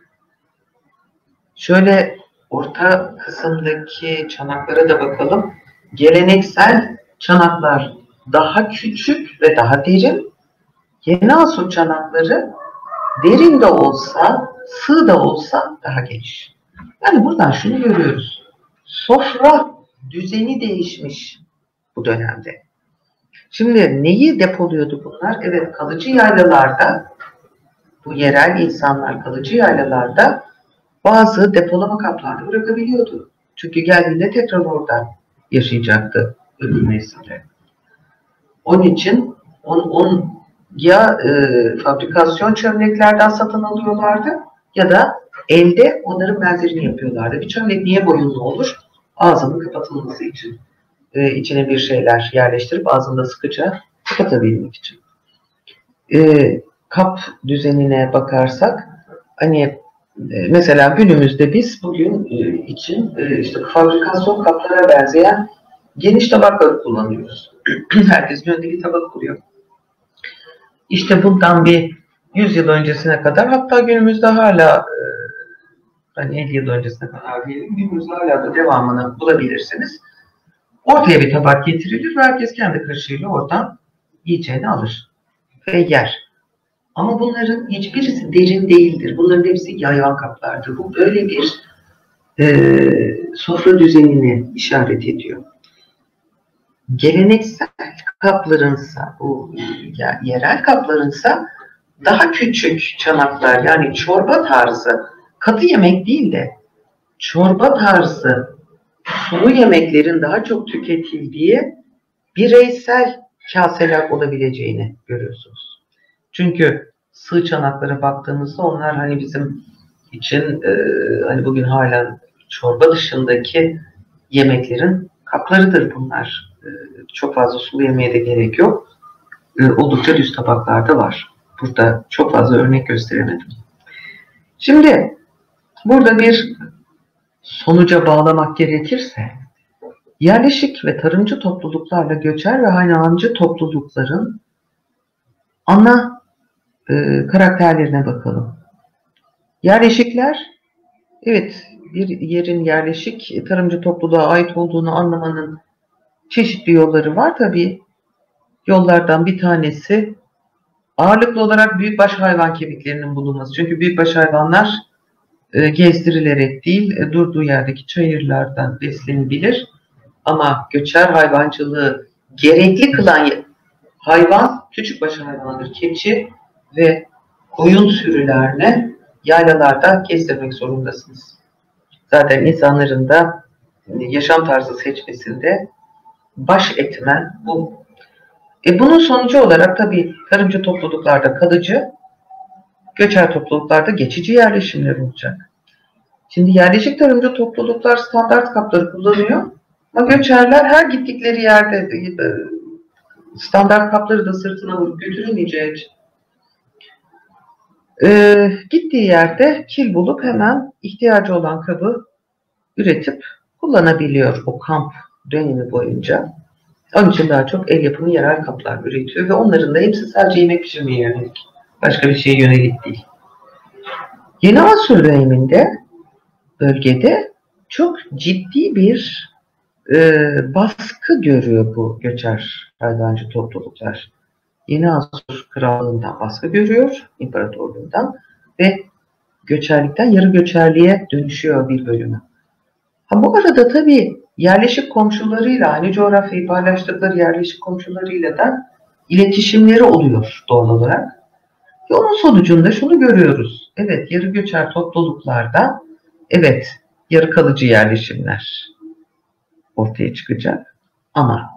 Şöyle orta kısımdaki çanaklara da bakalım. Geleneksel çanaklar daha küçük ve daha derin. Yeni Asur çanakları derin de olsa, sığ da olsa daha geniş. Yani buradan şunu görüyoruz. Sofra düzeni değişmiş bu dönemde. Şimdi neyi depoluyordu bunlar? Evet, kalıcı yaylalarda, bu yerel insanlar kalıcı yaylalarda bazı depolama kaplarını bırakabiliyordu. Çünkü geldiğinde tekrar orada yaşayacaktı öbür nesille. Onun için on, on, ya e, fabrikasyon çömleklerden satın alıyorlardı ya da elde onların benzerini yapıyorlardı. Bir çömlek niye boyunlu olur? Ağzının kapatılması için. E, içine bir şeyler yerleştirip ağzında sıkıca kapatabilmek için. E, kap düzenine bakarsak, hani e, mesela günümüzde biz bugün e, için e, işte fabrikasyon kaplara benzeyen geniş tabakları kullanıyoruz. Herkesin önünde bir tabak kuruyor. İşte bundan bir yüz yıl öncesine kadar, hatta günümüzde hala e, hani elli yıl öncesine kadar diyelim, günümüzde hala da devamını bulabilirsiniz. Ortaya bir tabak getirilir ve herkes kendi kaşığıyla oradan yiyeceğini alır ve yer. Ama bunların hiçbirisi derin değildir. Bunların hepsi yayvan kaplardır. Bu böyle bir e, sofra düzenini işaret ediyor. Geleneksel kaplarınsa, bu ya, yerel kaplarınsa daha küçük çanaklar, yani çorba tarzı, katı yemek değil de çorba tarzı sulu yemeklerin daha çok tüketildiği bireysel kaseler olabileceğini görüyorsunuz. Çünkü sığ çanaklara baktığımızda onlar hani bizim için e, hani bugün hala çorba dışındaki yemeklerin kaplarıdır bunlar. E, çok fazla sulu yemeye de gerek yok. E, oldukça düz tabaklarda var. Burada çok fazla örnek gösteremedim. Şimdi burada bir sonuca bağlamak gerekirse, yerleşik ve tarımcı topluluklarla göçer ve hayvancı toplulukların ana e, karakterlerine bakalım. Yerleşikler, evet, bir yerin yerleşik tarımcı topluluğa ait olduğunu anlamanın çeşitli yolları var. Tabii yollardan bir tanesi ağırlıklı olarak büyükbaş hayvan kemiklerinin bulunması. Çünkü büyükbaş hayvanlar e, gezdirilerek değil, e, durduğu yerdeki çayırlardan beslenebilir. Ama göçer hayvancılığı gerekli kılan hayvan küçükbaş hayvandır. Keçi ve koyun sürülerini yaylalarda gezdirmek zorundasınız. Zaten insanların da yaşam tarzı seçmesinde baş etmen bu. E bunun sonucu olarak tabii tarımcı topluluklarda kalıcı, göçer topluluklarda geçici yerleşimler olacak. Şimdi yerleşik tarımcı topluluklar standart kapları kullanıyor. Ama göçerler her gittikleri yerde standart kapları da sırtına vurup götüremeyeceği için e, gittiği yerde kil bulup hemen ihtiyacı olan kabı üretip kullanabiliyor o kamp dönemi boyunca. Onun için daha çok el yapımı yerel kaplar üretiyor ve onların da hepsi sadece yemek pişirmeye yönelik. Başka bir şeye yönelik değil. Yeni Asur döneminde bölgede çok ciddi bir e, baskı görüyor bu göçer hayvancı topluluklar. Yeni Asur krallığından baskı görüyor, imparatorluğundan ve göçerlikten yarı göçerliğe dönüşüyor bir bölümü. Ha, bu arada tabii yerleşik komşularıyla, aynı coğrafyayı paylaştıkları yerleşik komşularıyla da iletişimleri oluyor doğal olarak. Ve onun sonucunda şunu görüyoruz. Evet, yarı göçer topluluklarda evet, yarı kalıcı yerleşimler ortaya çıkacak. Ama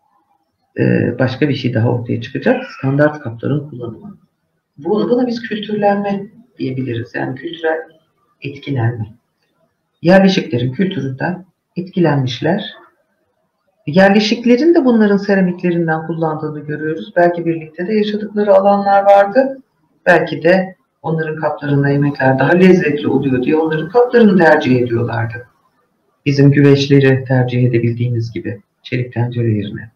e, başka bir şey daha ortaya çıkacak. Standart kapların kullanımı. Buna, buna biz kültürlenme diyebiliriz. Yani kültürel etkilenme. Yerleşiklerin kültüründen etkilenmişler. Yerleşiklerin de bunların seramiklerinden kullandığını görüyoruz. Belki birlikte de yaşadıkları alanlar vardı. Belki de onların kaplarında yemekler daha lezzetli oluyor diye onların kaplarını tercih ediyorlardı. Bizim güveçleri tercih edebildiğimiz gibi çelik tencere yerine.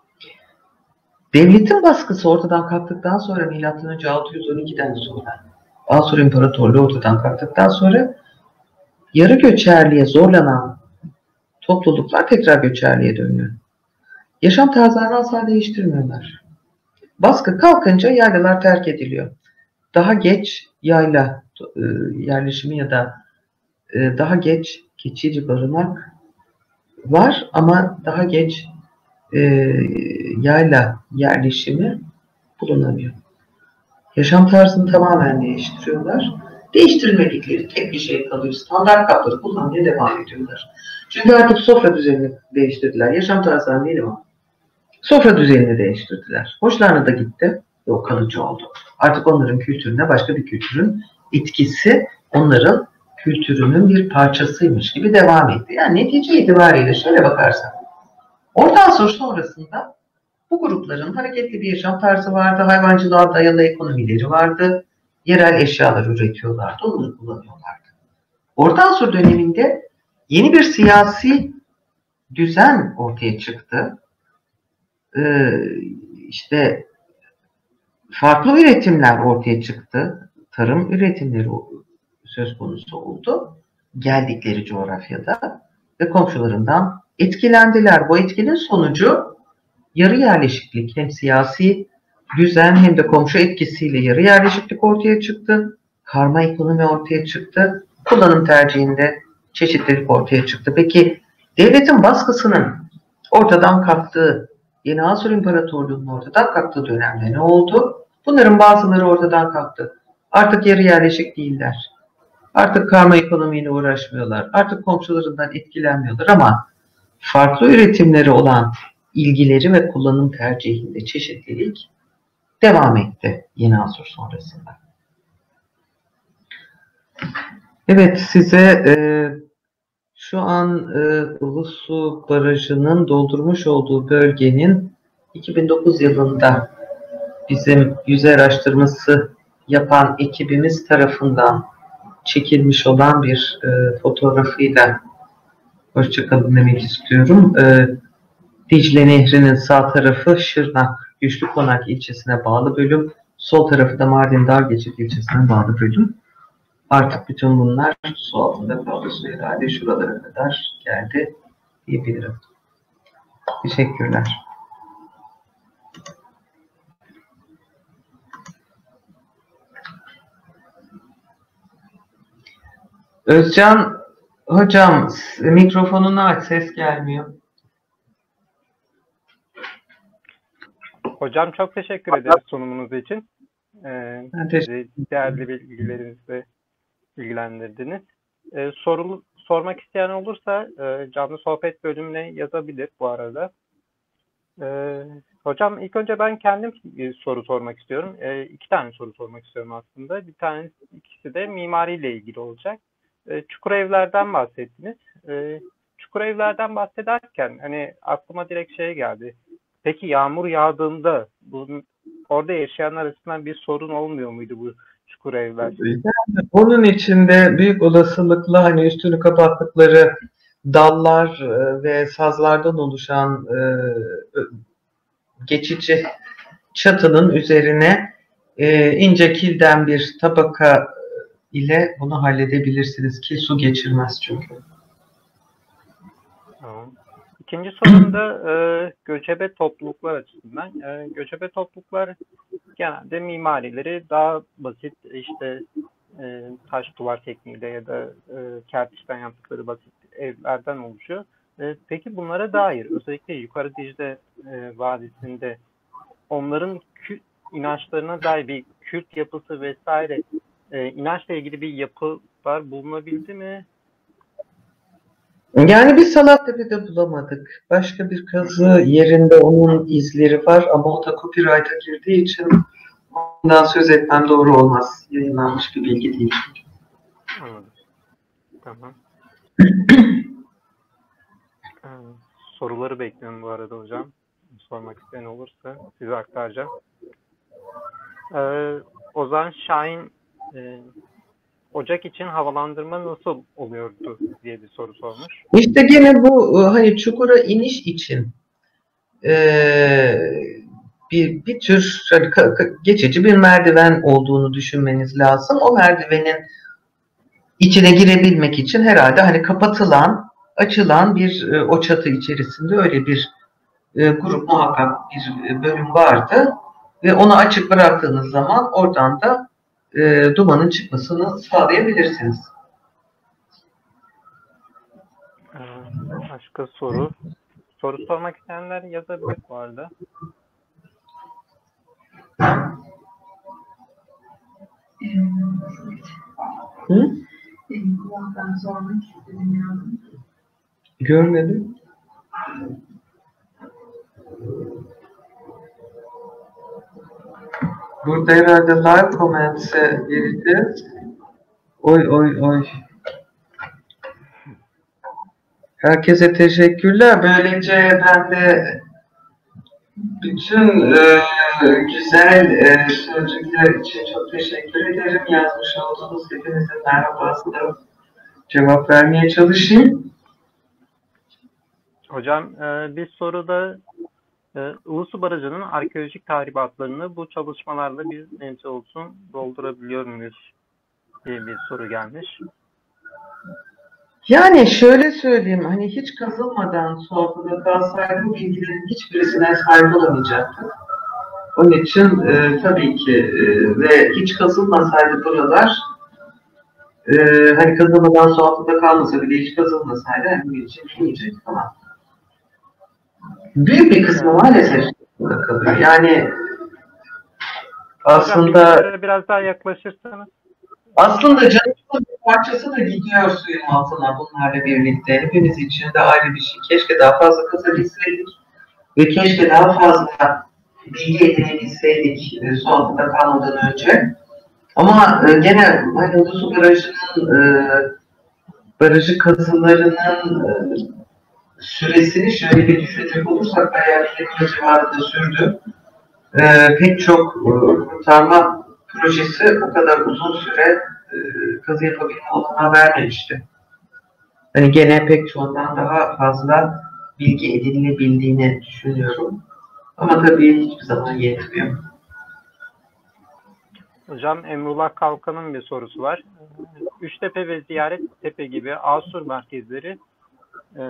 Devletin baskısı ortadan kalktıktan sonra milattan önce altı yüz on ikiden sonra Asur İmparatorluğu ortadan kalktıktan sonra yarı göçerliğe zorlanan topluluklar tekrar göçerliğe dönüyor. Yaşam tarzlarını asla değiştirmiyorlar. Baskı kalkınca yaylalar terk ediliyor. Daha geç yayla e, yerleşimi ya da e, daha geç geçici barınak var ama daha geç e, yayla yerleşimi bulunamıyor. Yaşam tarzını tamamen değiştiriyorlar. Değiştirmedikleri tek bir şey kalıyor. Standart kapları kullanmaya devam ediyorlar. Çünkü artık sofra düzenini değiştirdiler. Yaşam tarzlarını değil ama sofra düzenini değiştirdiler. Hoşlarına da gitti ve o kalıcı oldu. Artık onların kültürüne başka bir kültürün etkisi onların kültürünün bir parçasıymış gibi devam etti. Yani netice itibariyle şöyle bakarsak, Orta Asır sonrasında bu grupların hareketli bir yaşam tarzı vardı, hayvancılığa dayalı ekonomileri vardı, yerel eşyalar üretiyorlardı, onları kullanıyorlardı. Orta Asır döneminde yeni bir siyasi düzen ortaya çıktı. Ee, işte farklı üretimler ortaya çıktı. Tarım üretimleri söz konusu oldu. Geldikleri coğrafyada ve komşularından etkilendiler. Bu etkinin sonucu yarı yerleşiklik, hem siyasi düzen hem de komşu etkisiyle yarı yerleşiklik ortaya çıktı. Karma ekonomi ortaya çıktı. Kullanım tercihinde çeşitlilik ortaya çıktı. Peki devletin baskısının ortadan kalktığı, Yeni Asur İmparatorluğu'nun ortadan kalktığı dönemde ne oldu? Bunların bazıları ortadan kalktı. Artık yarı yerleşik değiller. Artık karma ekonomiyle uğraşmıyorlar. Artık komşularından etkilenmiyorlar ama farklı üretimleri olan ilgileri ve kullanım tercihinde çeşitlilik devam etti Yeni Asur sonrasında. Evet, size e, şu an e, Ulusu Barajı'nın doldurmuş olduğu bölgenin iki bin dokuz yılında bizim yüzey araştırması yapan ekibimiz tarafından çekilmiş olan bir e, fotoğrafıyla hoşçakalın demek istiyorum. E, Dicle Nehri'nin sağ tarafı Şırnak, Güçlükonak ilçesine bağlı bölüm, sol tarafı da Mardin Dargeçik ilçesine bağlı bölüm. Artık bütün bunlar su altında kaldı. Su herhalde şuralara kadar geldi diyebilirim. Teşekkürler. Özcan hocam mikrofonunu aç, ses gelmiyor. Hocam çok teşekkür ederiz sunumunuz için. Ee, bizi değerli bilgilerinizle ilgilendirdiniz. Ee, sorulu, sormak isteyen olursa e, canlı sohbet bölümüne yazabilir bu arada. Ee, hocam ilk önce ben kendim bir soru sormak istiyorum. Ee, iki tane soru sormak istiyorum aslında. Bir tanesi, ikisi de mimariyle ilgili olacak. Ee, çukur evlerden bahsettiniz. Ee, çukur evlerden bahsederken hani aklıma direkt şey geldi. Peki yağmur yağdığında bunun, orada yaşayanlar arasından bir sorun olmuyor muydu bu çukur evler? Yani onun içinde büyük olasılıkla hani üstünü kapattıkları dallar ve sazlardan oluşan e, geçici çatının üzerine e, ince kilden bir tabaka ile bunu halledebilirsiniz ki su geçirmez çünkü. Tamam. İkinci sorum da e, göçebe topluluklar açısından. E, göçebe topluluklar genelde mimarileri daha basit, işte e, taş duvar tekniğiyle ya da e, kerpiçten yaptıkları basit evlerden oluşuyor. E, peki bunlara dair özellikle Yukarı Dicle e, Vadisi'nde onların kült inançlarına dair bir kült yapısı vesaire e, inançla ilgili bir yapılar bulunabildi mi? Yani biz Salattepe'de bulamadık. Başka bir kazı yerinde onun izleri var ama o da copyright'a girdiği için ondan söz etmem doğru olmaz. Yayınlanmış bir bilgi değil. Anladım. Tamam. Soruları bekliyorum bu arada hocam. Sormak isteyen olursa size aktaracağım. Ee, Ozan Şahin e, Ocak için havalandırma nasıl oluyordu diye bir soru sormuş. İşte yine bu hani çukura iniş için ee, bir, bir tür hani, geçici bir merdiven olduğunu düşünmeniz lazım. O merdivenin içine girebilmek için herhalde hani kapatılan, açılan bir e, o çatı içerisinde öyle bir e, grup muhakkak bir e, bölüm vardı ve onu açık bıraktığınız zaman oradan da e, dumanın çıkmasını sağlayabilirsiniz. Ee, başka soru? Soru sormak isteyenler yazabilir bu arada. Hı? Görmedim. Burada herhalde live comments'e gireceğiz. Oy oy oy. Herkese teşekkürler. Böylece ben de bütün e, güzel e, sözcükler için çok teşekkür ederim. Yazmış olduğunuz hepinize merhabasına cevap vermeye çalışayım. Hocam e, bir soruda Ee, Ilısu Barajı'nın arkeolojik tahribatlarını bu çalışmalarla bir nebze olsun doldurabiliyor muyuz diye bir soru gelmiş. Yani şöyle söyleyeyim, hani hiç kazılmadan sorguda kalsaydı bu bilgilerin hiçbirisine sahip olamayacaktık. Onun için e, tabii ki e, ve hiç kazılmasaydı buralar, e, hani kazılmadan su altında kalmasa bile hiç kazılmasaydı hani bir için bilmeyecektik ama büyük bir kısmı Evet. maalesef burada kalıyor. Yani Hocam aslında bilgilere biraz daha yaklaşırsanız. aslında canımızın bir parçası da gidiyor suyun altına bunlarla birlikte. Hepimiz için de ayrı bir şey. Keşke daha fazla kazabilseydik ve keşke daha fazla bilgi edinebilseydik e, su altında kalmadan önce. Ama e, gene Mayıldı Su Barajı'nın e, barajı kazılarının e, süresini şöyle bir düşünecek olursak bayağı bir yıl civarında sürdü. E, pek çok e, kurtarma projesi o kadar uzun süre e, kazı yapabilme olanağı vermemişti. Hani gene pek çoğundan daha fazla bilgi edinilebildiğini düşünüyorum. Ama tabii hiçbir zaman yetmiyor. Hocam Emrullah Kalkan'ın bir sorusu var. Üçtepe ve Ziyarettepe gibi Asur merkezleri e,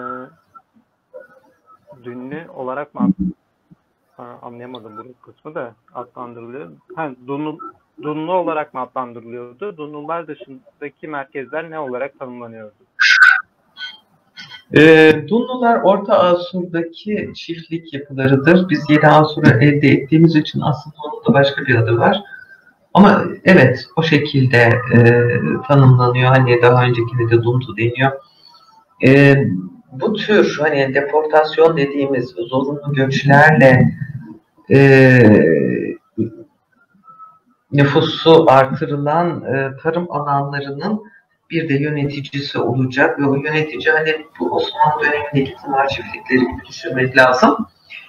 dünlü olarak mı ha, anlayamadım bu kısmı da adlandırılıyor. Ha, Dunlu, Dunlu olarak mı adlandırılıyordu? Dunlular dışındaki merkezler ne olarak tanımlanıyordu? E, Dunlular Orta Asur'daki çiftlik yapılarıdır. Biz Yeni Asur'u elde ettiğimiz için aslında onun da başka bir adı var. Ama evet o şekilde e, tanımlanıyor. Hani daha öncekinde de Duntu deniyor. E, bu tür hani deportasyon dediğimiz zorunlu göçlerle e, nüfusu artırılan e, tarım alanlarının bir de yöneticisi olacak ve o yönetici hani bu Osmanlı dönemindeki tımar çiftlikleri gibi düşünmek lazım.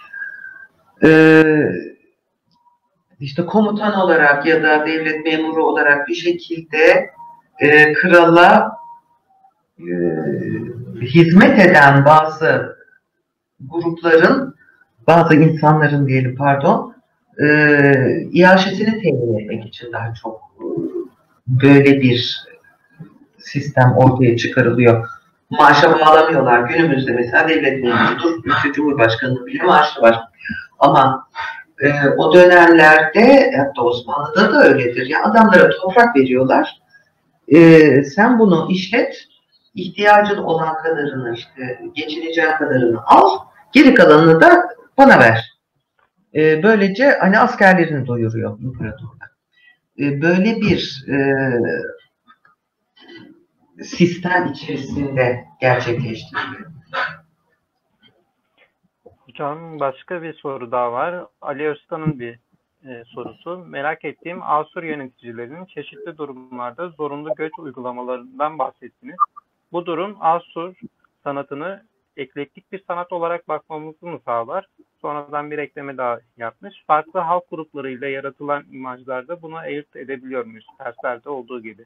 Ee, işte komutan olarak ya da devlet memuru olarak bir şekilde e, krala e, hizmet eden bazı grupların, bazı insanların diyelim pardon, e, iaşetini temin etmek için daha çok e, böyle bir sistem ortaya çıkarılıyor. Maaşa bağlamıyorlar. Günümüzde mesela devlet memurudur, işte Cumhurbaşkanı'nın bile maaşı var. Ama e, o dönemlerde, hatta Osmanlı'da da öyledir. Ya adamlara toprak veriyorlar. E, sen bunu işlet, ihtiyacın olan kadarını işte geçineceğin kadarını al, geri kalanını da bana ver. E, böylece hani askerlerini doyuruyor imparatorlar. E, böyle bir e, sistem içerisinde gerçekleştiriliyor. Hocam başka bir soru daha var. Ali Özkan'ın bir e, sorusu. Merak ettiğim Asur yöneticilerinin çeşitli durumlarda zorunlu göç uygulamalarından bahsettiniz. Bu durum Asur sanatını eklektik bir sanat olarak bakmamızı mı sağlar? Sonradan bir ekleme daha yapmış. Farklı halk gruplarıyla yaratılan imajlarda bunu ayırt edebiliyor muyuz? Terslerde olduğu gibi.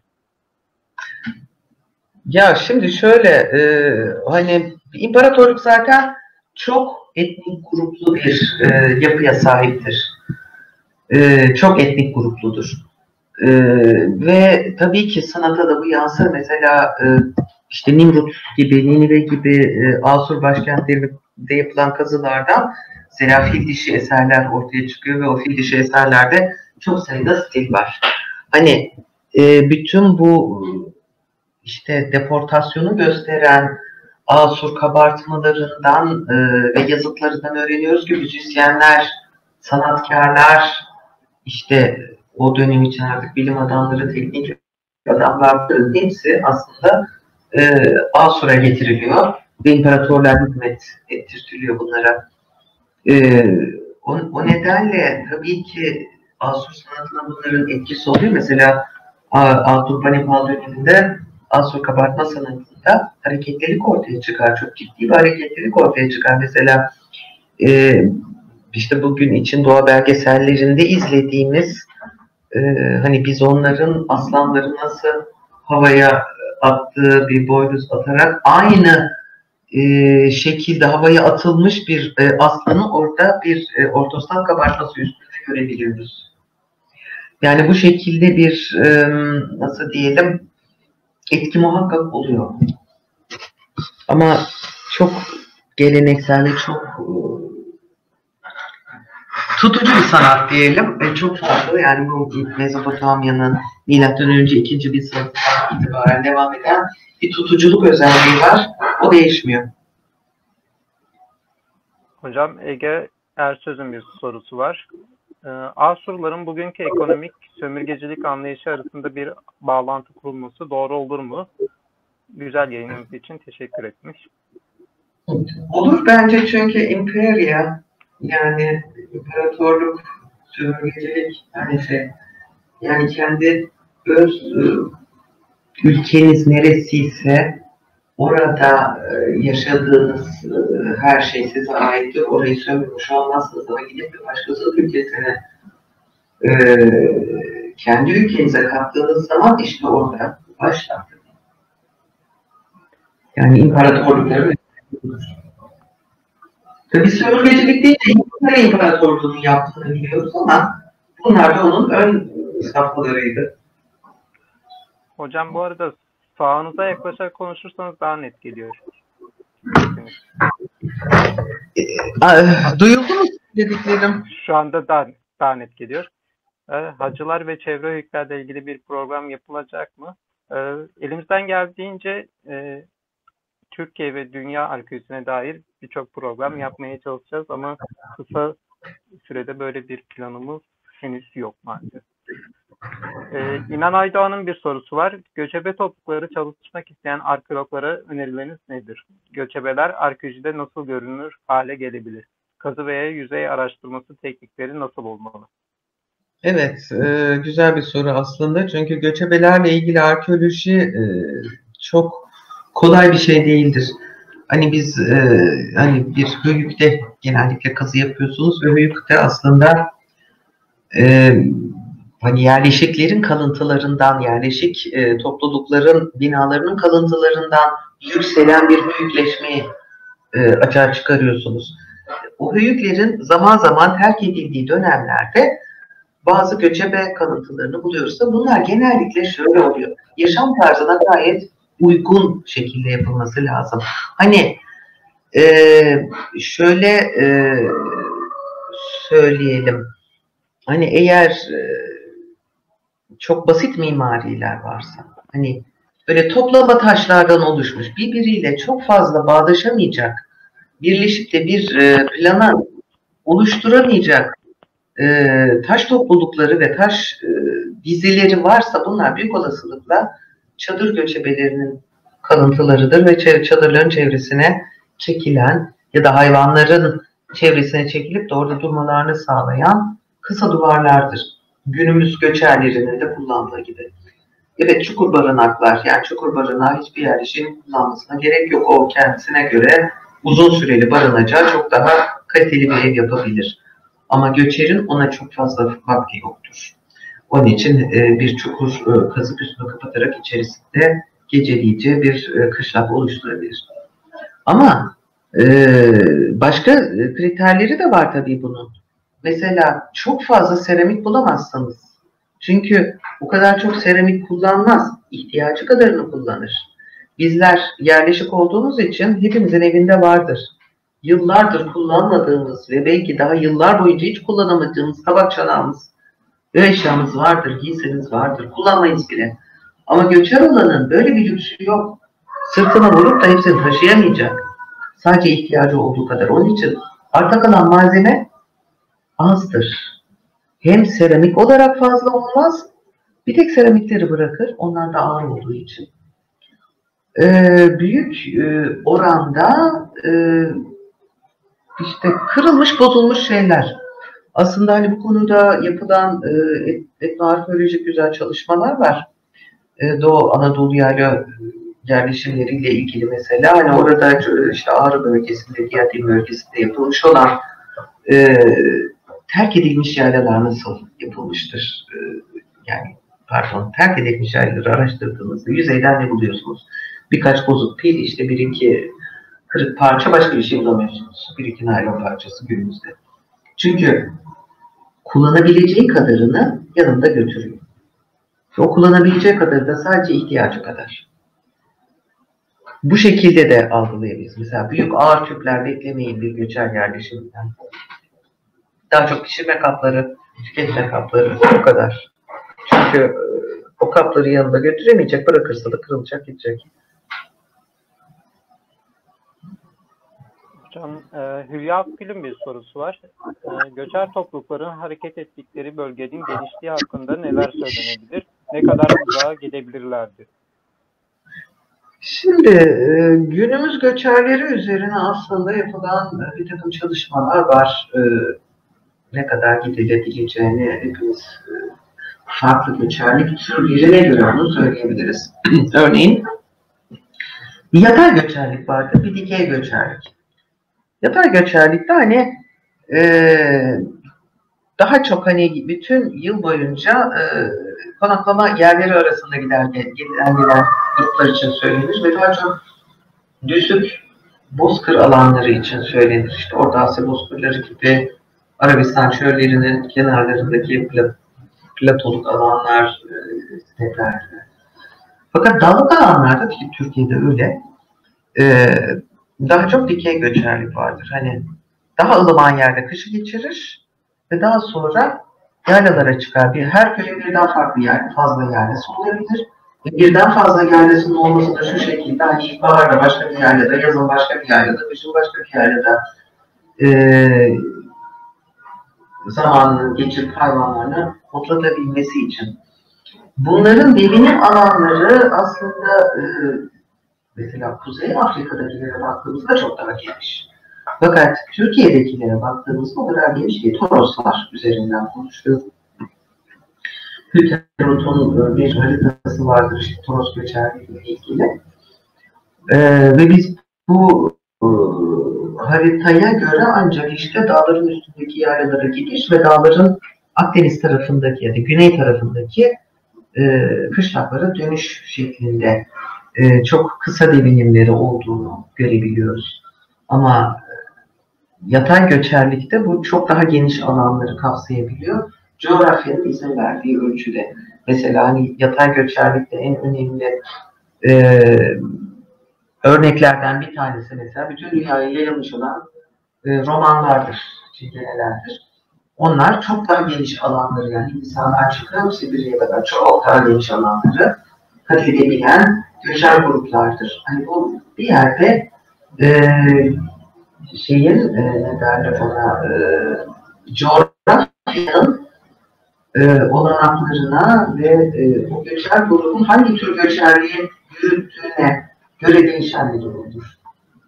Ya şimdi şöyle e, hani imparatorluk zaten çok etnik gruplu bir e, yapıya sahiptir. E, çok etnik grupludur. E, ve tabii ki sanata da bu yansır. Mesela e, işte Nimrut gibi, Ninive gibi e, Asur başkentlerinde yapılan kazılardan mesela fil dişi eserler ortaya çıkıyor ve o fil dişi eserlerde çok sayıda stil var. Hani e, bütün bu işte deportasyonu gösteren Asur kabartmalarından e, ve yazıtlarından öğreniyoruz ki müzisyenler, sanatkarlar, işte o dönem için artık bilim adamları, teknik adamların hepsi aslında e, Asur'a getiriliyor ve imparatorlar hizmet ettirtiliyor bunlara. E, o, o nedenle tabii ki Asur sanatına bunların etkisi oluyor. Mesela Abdülhanim döneminde Asur kabartma sanatında hareketlilik ortaya çıkar. Çok ciddi bir hareketlilik ortaya çıkar. Mesela e, işte bugün için doğa belgesellerinde izlediğimiz e, hani biz onların aslanları nasıl havaya attığı bir boynuz atarak aynı e, şekilde havaya atılmış bir e, aslanı orada bir e, ortostat kabartması üstünde görebiliyoruz. Yani bu şekilde bir e, nasıl diyelim etki muhakkak oluyor. Ama çok geleneksel ve çok e, tutucu bir sanat diyelim. E, çok farklı yani bu Mezopotamya'nın milattan önce ikinci bir sınıftan itibaren devam eden bir tutuculuk özelliği var. O değişmiyor. Hocam Ege Ersöz'ün bir sorusu var. Ee, Asurların bugünkü ekonomik sömürgecilik anlayışı arasında bir bağlantı kurulması doğru olur mu? Güzel yayınınız için teşekkür etmiş. Olur bence çünkü imperya yani imparatorluk, sömürgecilik yani şey yani kendi öz e, ülkeniz neresiyse orada e, yaşadığınız e, her şey size aittir. Orayı sömürmüş olmazsınız ama gidip bir başkasının ülkesine e, kendi ülkenize kattığınız zaman işte orada başlar. Yani imparatorlukları tabii sömürgecilik değil de İngiltere İmparatorluğu'nun yaptığını biliyoruz ama bunlar da onun ön safhalarıydı. Hocam bu arada sağınıza yaklaşarak konuşursanız daha net geliyor. Duyuldu mu dediklerim? Şu anda daha, daha net geliyor. E, hacılar ve çevre öğütlerle ilgili bir program yapılacak mı? E, elimizden geldiğince e, Türkiye ve dünya arkeolojisine dair birçok program yapmaya çalışacağız ama kısa sürede böyle bir planımız henüz yok maalesef. Ee, İnan Aydoğan'ın bir sorusu var. Göçebe toplulukları çalışmak isteyen arkeologlara önerileriniz nedir? Göçebeler arkeolojide nasıl görünür hale gelebilir? Kazı veya yüzey araştırması teknikleri nasıl olmalı? Evet, e, güzel bir soru aslında. Çünkü göçebelerle ilgili arkeoloji e, çok kolay bir şey değildir. Hani biz e, hani bir höyükte genellikle kazı yapıyorsunuz ve höyükte aslında e, hani yerleşiklerin kalıntılarından, yerleşik e, toplulukların binalarının kalıntılarından yükselen bir höyükleşmeyi e, açığa çıkarıyorsunuz. O höyüklerin zaman zaman terk edildiği dönemlerde bazı göçebe kalıntılarını buluyoruz. Bunlar genellikle şöyle oluyor. Yaşam tarzına gayet uygun şekilde yapılması lazım. Hani e, şöyle e, söyleyelim. Hani eğer e, çok basit mimariler varsa, hani böyle toplama taşlardan oluşmuş, birbiriyle çok fazla bağdaşamayacak, birleşip de bir e, plana oluşturamayacak e, taş toplulukları ve taş e, dizileri varsa bunlar büyük olasılıkla çadır göçebelerinin kalıntılarıdır ve çadırların çevresine çekilen ya da hayvanların çevresine çekilip de orada durmalarını sağlayan kısa duvarlardır. Günümüz göçerlerinin de kullandığı gibi. Evet, çukur barınaklar, yani çukur barınağı hiçbir yerleşim kullanmasına gerek yok. O kendisine göre uzun süreli barınacağı çok daha kaliteli bir ev yapabilir. Ama göçerin ona çok fazla vakti yoktur. Onun için e, bir çukur e, kazıp üstünü kapatarak içerisinde geceleyici bir e, kışlak oluşturabilir. Ama e, başka kriterleri de var tabii bunun. Mesela çok fazla seramik bulamazsanız, çünkü o kadar çok seramik kullanmaz, ihtiyacı kadarını kullanır. Bizler yerleşik olduğumuz için hepimizin evinde vardır. Yıllardır kullanmadığımız ve belki daha yıllar boyunca hiç kullanamadığımız tabak çanağımız ve eşyamız vardır, giysimiz vardır, kullanmayız bile. Ama göçer olanın böyle bir lüksü yok. Sırtına vurup da hepsini taşıyamayacak. Sadece ihtiyacı olduğu kadar. Onun için arta kalan malzeme azdır. Hem seramik olarak fazla olmaz, bir tek seramikleri bırakır, onlar da ağır olduğu için. Ee, büyük e, oranda e, işte kırılmış, bozulmuş şeyler. Aslında hani bu konuda yapılan e, etnoarkeolojik güzel çalışmalar var. E, Doğu Anadolu'yla yerleşimleriyle ilgili mesela hani orada işte Ağrı bölgesinde, Diyadem bölgesinde yapılmış olan e, terk edilmiş yaylalar nasıl yapılmıştır? E, yani pardon, terk edilmiş yaylaları araştırdığınızda yüzeyden ne buluyorsunuz? Birkaç bozuk pil, işte bir iki kırık parça başka bir şey bulamıyorsunuz. Bir iki naylon parçası günümüzde. Çünkü kullanabileceği kadarını yanında götürüyor. O kullanabileceği kadar da sadece ihtiyacı kadar. Bu şekilde de algılayabiliriz. Mesela büyük ağır tüpler beklemeyin bir göçer yerleşiminden. Daha çok pişirme kapları, tüketme kapları bu kadar. Çünkü o kapları yanında götüremeyecek, bırakırsa da kırılacak, gidecek. Hocam, e, Hülya Akgül'ün bir sorusu var. E, göçer toplulukların hareket ettikleri bölgenin genişliği hakkında neler söylenebilir? Ne kadar uzağa gidebilirlerdi? Şimdi e, günümüz göçerleri üzerine aslında yapılan e, bir takım çalışmalar var. E, ne kadar gidilebileceğini hepimiz e, farklı göçerlik türlerine göre onu söyleyebiliriz. Örneğin bir yatay göçerlik vardır, bir dikey göçerlik. Yatay göçerlikte hani e, daha çok hani bütün yıl boyunca e, konaklama yerleri arasında giden, giden gelen gruplar için söylenir ve daha çok düşük bozkır alanları için söylenir. İşte Orta Asya bozkırları gibi Arabistan çöllerinin kenarlarındaki plat, platoluk alanlar, e, stepler gibi. Fakat dağlık alanlarda, ki Türkiye'de öyle, e, daha çok dikey göçerlik vardır. Hani daha ılıman yerde kışı geçirir ve daha sonra yaylalara çıkar. Bir, her köyün birden farklı yer, fazla yerlisi olabilir. Birden fazla yerlisinin olması da şu şekilde, hani ilkbaharda başka bir yaylada, yazın başka bir yaylada, kışın başka bir yaylada e, zamanını geçirip hayvanlarını otlatabilmesi için. Bunların devinim alanları aslında e, mesela Kuzey Afrika'dakilere baktığımızda çok daha geniş. Fakat Türkiye'dekilere baktığımızda o kadar geniş değil. Toroslar üzerinden konuşuyor. Hülterot'un bir haritası vardır, işte Toros göçerliği ile ilgili. Ee, ve biz bu e, haritaya göre ancak işte dağların üstündeki yaylalara gidiş ve dağların Akdeniz tarafındaki ya da güney tarafındaki e, kışlaklara dönüş şeklinde e, çok kısa devinimleri olduğunu görebiliyoruz. Ama yatay göçerlikte bu çok daha geniş alanları kapsayabiliyor. Coğrafyanın izin verdiği ölçüde. Mesela hani yatay göçerlikte en önemli e, örneklerden bir tanesi mesela bütün dünyaya yayılmış olan e, romanlardır, çingenelerdir. Onlar çok daha geniş alanları, yani Hindistan'dan çıkıp Sibirya'ya kadar çok daha geniş alanları kat edebilen göçer gruplardır. Hani bu bir yerde e, şeyin e, ne derler ona e, coğrafyanın e, olanaklarına ve e, o göçer grubun hangi tür göçerliği yürüttüğüne göre değişen bir durumdur.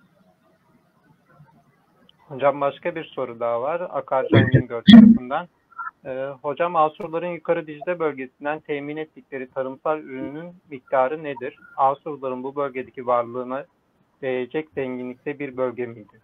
Hocam, başka bir soru daha var. Akarcan Güngör tarafından. Ee, hocam, Asurların Yukarı Dicle bölgesinden temin ettikleri tarımsal ürünün miktarı nedir? Asurların bu bölgedeki varlığına değecek zenginlikte bir bölge miydi?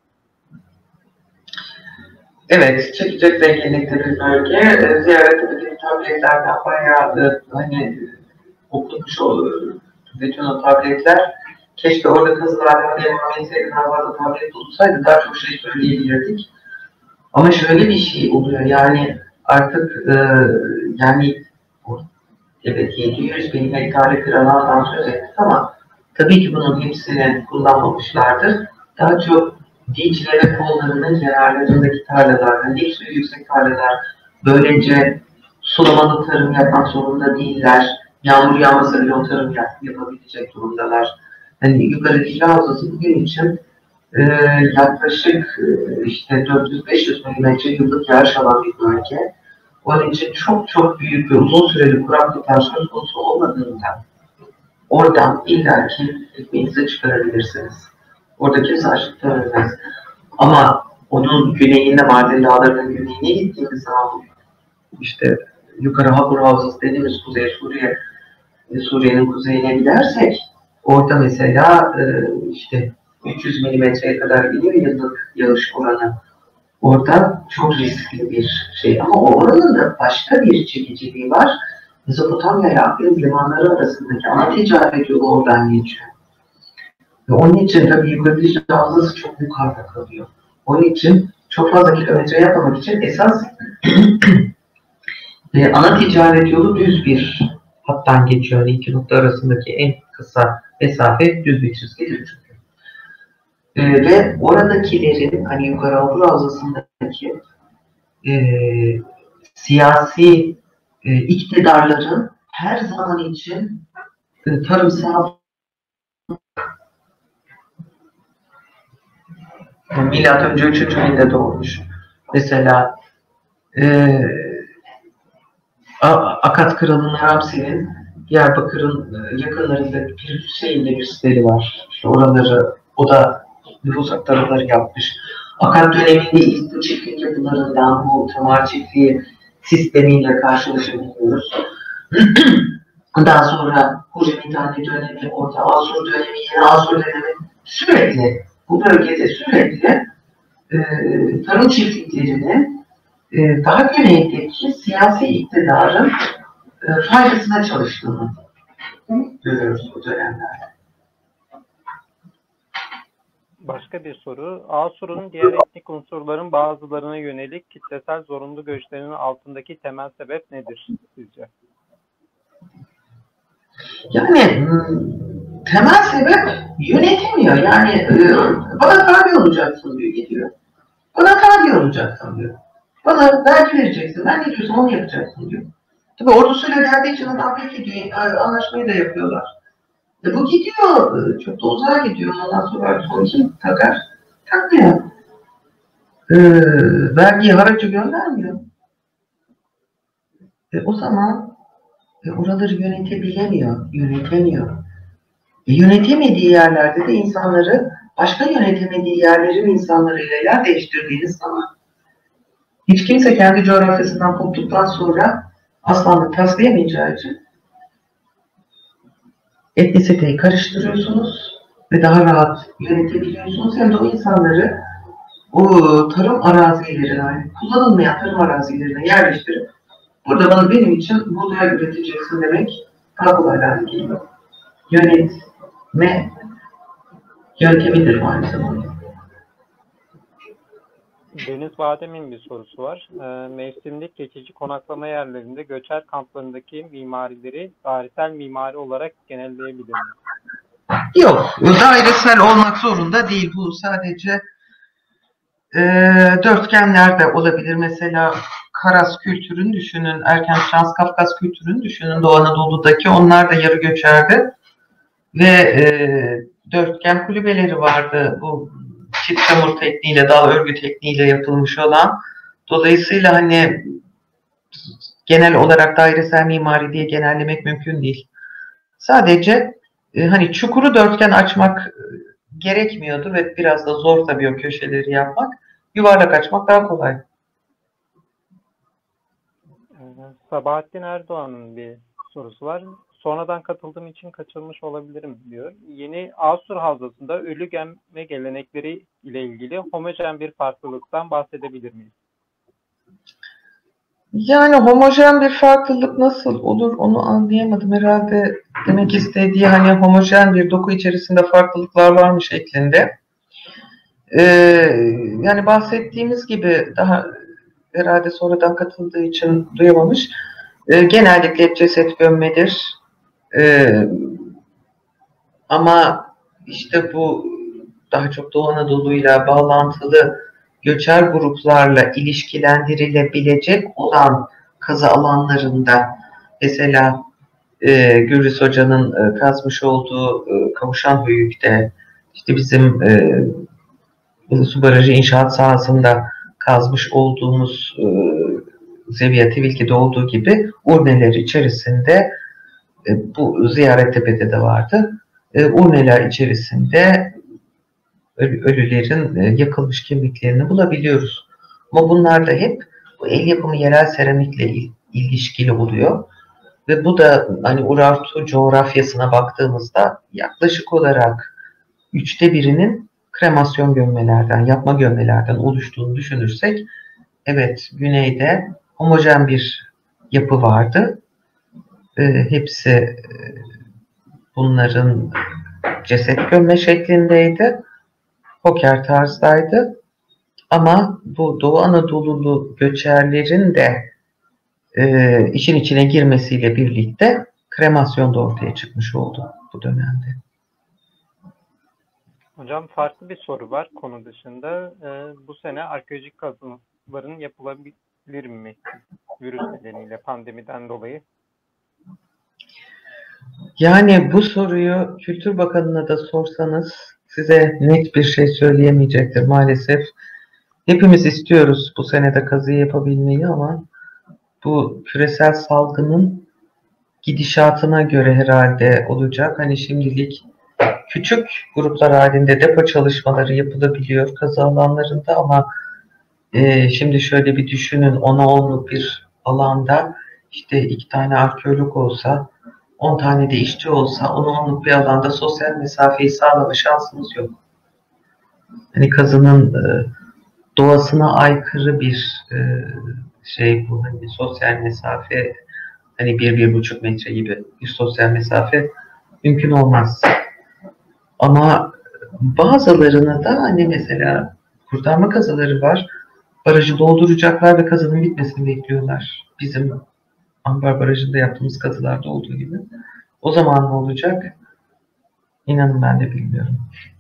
Evet, çekecek zenginlikte bir bölge. E, ziyaret edildiğim tabletlerden bayağı e, hani okumuş olur. Bütün o tabletler, keşke orada kızlardan devam etseydi, daha fazla tablet olsaydı daha çok şey söyleyebilirdik. Ama şöyle bir şey oluyor, yani artık e, yani evet yedi yüz bin hektarlık bir alandan söz ettik ama tabii ki bunun hepsini kullanmamışlardır. Daha çok Dicle ve kollarının kenarlarındaki tarlalar, hani hepsi yüksek tarlalar, böylece sulamalı tarım yapmak zorunda değiller. Yağmur yağmasa bile o tarım yap, yapabilecek durumdalar. Hani yukarı Dicle Havzası bugün için e, yaklaşık e, işte dört yüz beş yüz milimetre yıllık yağış alan bir bölge. Onun için çok çok büyük ve uzun süreli kuraklıklar söz konusu olmadığından oradan illaki ekmeğinizi çıkarabilirsiniz. Orada kimse açlıktan ölmez. Ama onun güneyinde, Mardin Dağları'nın güneyine gittiğimiz zaman işte yukarı Hapur Havzası dediğimiz Kuzey Suriye, Suriye'nin kuzeyine gidersek orada mesela işte üç yüz milimetreye kadar gidiyor yıllık yağış oranı. Orada çok riskli bir şey ama o oranın da başka bir çekiciliği var. Mezopotamya ile Akdeniz limanları arasındaki ana ticaret yolu oradan geçiyor. Ve onun için tabii yukarı diş hafızası çok yukarıda kalıyor. Onun için çok fazla kilometre yapmamak için esas e, ana ticaret yolu düz bir hattan geçiyor. Yani iki nokta arasındaki en kısa mesafe düz bir çizgidir çünkü. E, ve oradakilerin hani yukarı Avrupa Havzası'ndaki e, siyasi e, iktidarların her zaman için e, tarımsal yani milattan önce üçüncü binde doğmuş. Mesela e, Akat Kralı Ramsey'in Diyarbakır'ın yakınlarında Pir Hüseyin'de bir siteli var. İşte oraları, o da nüfus aktarımları yapmış. Akat döneminde ilk bu çiftlik yapılarından bu tamar çiftliği sistemiyle karşılaşabiliyoruz. Daha sonra Hurremidani dönemi, orta Asur dönemi, yeni Asur dönemi sürekli bu bölgede sürekli e, tarım çiftliklerini e, daha güneydeki siyasi iktidarın e, faydasına çalıştığını görüyoruz bu dönemlerde. Başka bir soru. Asur'un diğer etnik unsurların bazılarına yönelik kitlesel zorunlu göçlerinin altındaki temel sebep nedir sizce? Yani temel sebep yönetemiyor. Yani e, bana tabi olacaksın diyor, gidiyor. Bana tabi olacaksın diyor. Bana vergi vereceksin, ben ne diyorsam onu yapacaksın diyor. Tabii ordusuyla geldiği için adam peki diyor, anlaşmayı da yapıyorlar. E bu gidiyor, çok da uzağa gidiyor. Ondan sonra son kim takar? Takmıyor. E, vergiyi, haracı göndermiyor. E, o zaman e, oraları yönetebilemiyor, yönetemiyor. E, yönetemediği yerlerde de insanları, başka yönetemediği yerlerin insanlarıyla yer değiştirdiğiniz zaman hiç kimse kendi coğrafyasından koptuktan sonra aslanlık taslayamayacağı için etnisiteyi karıştırıyorsunuz ve daha rahat yönetebiliyorsunuz. Hem de o insanları o tarım arazilerine, kullanılmayan tarım arazilerine yerleştirip burada bana benim için buğday üreteceksin demek daha kolay hale geliyor. Yönetme yöntemidir aynı zamanda. Deniz Badem'in bir sorusu var. E, mevsimlik geçici konaklama yerlerinde göçer kamplarındaki mimarileri dairesel mimari olarak genelleyebilir mi? Yok, dairesel olmak zorunda değil. Bu sadece e, dörtgenler de olabilir. Mesela Karas kültürünü düşünün, erken Transkafkas kültürünü düşünün, Doğu Anadolu'daki. Onlar da yarı göçerdi. Ve e, dörtgen kulübeleri vardı. Bu çift çamur tekniğiyle, dal örgü tekniğiyle yapılmış olan. Dolayısıyla hani genel olarak dairesel mimari diye genellemek mümkün değil. Sadece e, hani çukuru dörtgen açmak gerekmiyordu ve biraz da zor tabii o köşeleri yapmak. Yuvarlak açmak daha kolay. Sabahattin Erdoğan'ın bir sorusu var. Sonradan katıldığım için kaçırmış olabilirim diyor. Yeni Asur Havzası'nda ölü gömme gelenekleri ile ilgili homojen bir farklılıktan bahsedebilir miyiz? Yani homojen bir farklılık nasıl olur onu anlayamadım. Herhalde demek istediği hani homojen bir doku içerisinde farklılıklar varmış şeklinde. Ee, yani bahsettiğimiz gibi daha herhalde sonradan katıldığı için duyamamış. Ee, genellikle hep ceset gömmedir. Ee, ama işte bu daha çok Doğu Anadolu'yla bağlantılı göçer gruplarla ilişkilendirilebilecek olan kazı alanlarında mesela e, Gürris Hoca'nın e, kazmış olduğu e, Kavuşan Höyük'te işte bizim e, Ilısu Barajı inşaat sahasında kazmış olduğumuz e, Zeviye Tevilki'de olduğu gibi urneler içerisinde e, bu Ziyarettepe'de de vardı. E, urneler içerisinde ölülerin yakılmış kimliklerini bulabiliyoruz. Ama bunlar da hep bu el yapımı yerel seramikle ilişkili oluyor. Ve bu da hani Urartu coğrafyasına baktığımızda yaklaşık olarak üçte birinin kremasyon gömmelerden, yapma gömmelerden oluştuğunu düşünürsek evet güneyde homojen bir yapı vardı. E, hepsi bunların ceset gömme şeklindeydi. Poker tarzdaydı. Ama bu Doğu Anadolulu göçerlerin de e, işin içine girmesiyle birlikte kremasyon da ortaya çıkmış oldu bu dönemde. Hocam farklı bir soru var konu dışında. Ee, bu sene arkeolojik kazıların yapılabilir mi? Virüs nedeniyle, pandemiden dolayı. Yani bu soruyu Kültür Bakanı'na da sorsanız size net bir şey söyleyemeyecektir maalesef. Hepimiz istiyoruz bu senede kazı yapabilmeyi ama bu küresel salgının gidişatına göre herhalde olacak. Hani şimdilik küçük gruplar halinde depo çalışmaları yapılabiliyor kazı alanlarında ama e, şimdi şöyle bir düşünün, ona onluk bir alanda işte iki tane arkeolog olsa, on tane de işçi olsa, ona onluk bir alanda sosyal mesafeyi sağlama şansımız yok. Hani kazının e, doğasına aykırı bir e, şey bu. Hani sosyal mesafe, hani bir, bir buçuk metre gibi bir sosyal mesafe mümkün olmaz. Ama bazılarını da hani mesela kurtarma kazıları var. Barajı dolduracaklar ve kazının bitmesini bekliyorlar. Bizim Ambar Barajı'nda yaptığımız kazılarda olduğu gibi. O zaman ne olacak? İnanın ben de bilmiyorum.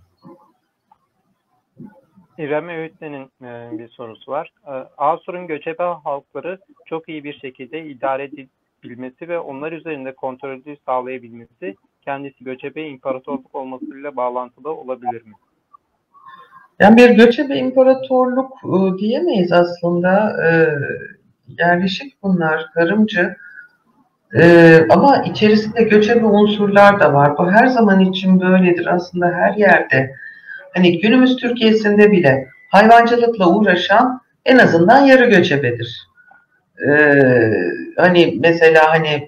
İrem Öğütlen'in e, bir sorusu var. E, Asur'un göçebe halkları çok iyi bir şekilde idare edebilmesi ve onlar üzerinde kontrolü sağlayabilmesi kendisi göçebe imparatorluk olmasıyla bağlantılı olabilir mi? Yani bir göçebe imparatorluk e, diyemeyiz aslında. E, yerleşik bunlar, tarımcı. E, ama içerisinde göçebe unsurlar da var. Bu her zaman için böyledir aslında her yerde. Hani günümüz Türkiye'sinde bile hayvancılıkla uğraşan en azından yarı göçebedir. Ee, hani mesela hani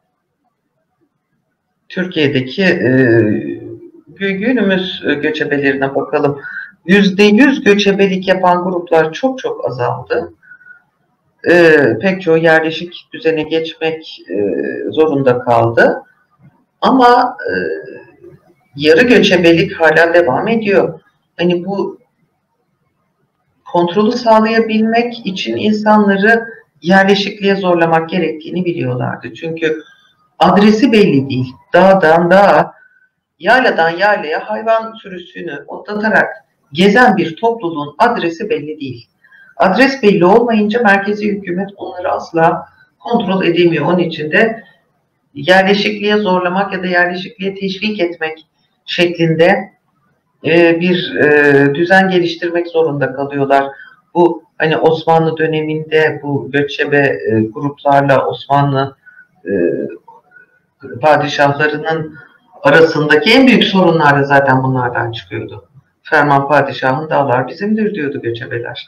Türkiye'deki e, günümüz göçebelerine bakalım. Yüzde yüz göçebelik yapan gruplar çok çok azaldı. Ee, pek çoğu yerleşik düzene geçmek e, zorunda kaldı. Ama e, yarı göçebelik hala devam ediyor. Hani bu kontrolü sağlayabilmek için insanları yerleşikliğe zorlamak gerektiğini biliyorlardı. Çünkü adresi belli değil. Dağdan dağa, yayladan yaylaya hayvan sürüsünü otlatarak gezen bir topluluğun adresi belli değil. Adres belli olmayınca merkezi hükümet onları asla kontrol edemiyor. Onun için de yerleşikliğe zorlamak ya da yerleşikliğe teşvik etmek şeklinde e, bir e, düzen geliştirmek zorunda kalıyorlar. Bu hani Osmanlı döneminde bu göçebe e, gruplarla Osmanlı e, padişahlarının arasındaki en büyük sorunlar da zaten bunlardan çıkıyordu. Ferman padişahın dağlar bizimdir diyordu göçebeler.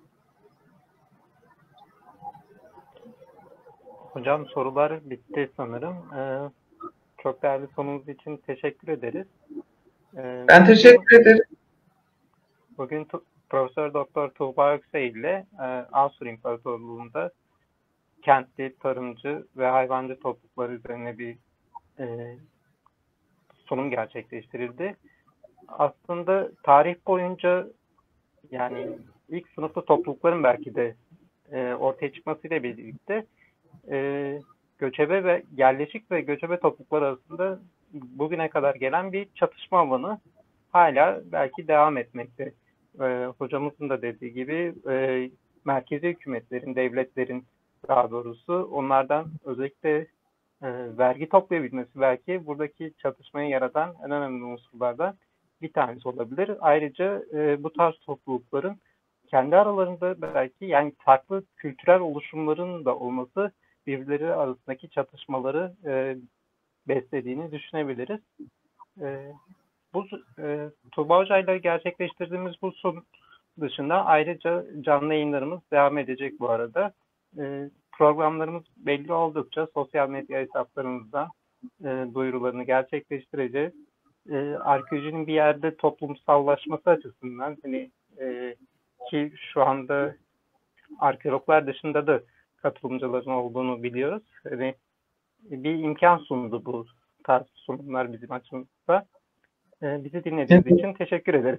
Hocam sorular bitti sanırım. Ee, çok değerli sorunuz için teşekkür ederiz. Ee, Ben bugün teşekkür ederim. bugün Profesör Doktor Tuğba Öksey ile e, Asur İmparatorluğu'nda kentli, tarımcı ve hayvancı toplulukları üzerine bir e, sunum gerçekleştirildi. Aslında tarih boyunca yani ilk sınıfta toplulukların belki de e, ortaya çıkmasıyla birlikte e, göçebe ve yerleşik ve göçebe topluluklar arasında bugüne kadar gelen bir çatışma alanı hala belki devam etmekte. E, hocamızın da dediği gibi e, merkezi hükümetlerin, devletlerin daha doğrusu onlardan özellikle e, vergi toplayabilmesi belki buradaki çatışmayı yaratan en önemli unsurlardan bir tanesi olabilir. Ayrıca e, bu tarz toplulukların kendi aralarında belki yani farklı kültürel oluşumların da olması birbirleri arasındaki çatışmaları e, beslediğini düşünebiliriz. E, bu e, Tuğba Hoca ile gerçekleştirdiğimiz bu sun dışında ayrıca canlı yayınlarımız devam edecek bu arada. E, programlarımız belli oldukça sosyal medya hesaplarımızdan e, duyurularını gerçekleştireceğiz. E, arkeolojinin bir yerde toplumsallaşması açısından hani e, ki şu anda arkeologlar dışında da katılımcıların olduğunu biliyoruz. Hani bir imkan sundu bu tarz sunumlar bizim açımızda. Ee, bizi dinlediğiniz Evet. için teşekkür ederiz.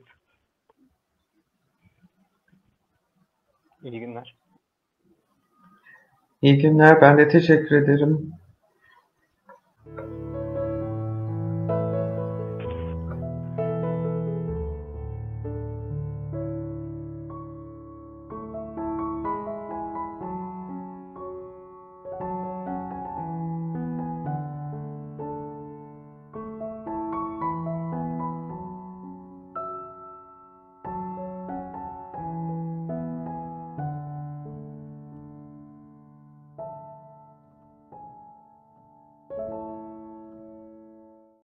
İyi günler. İyi günler. Ben de teşekkür ederim.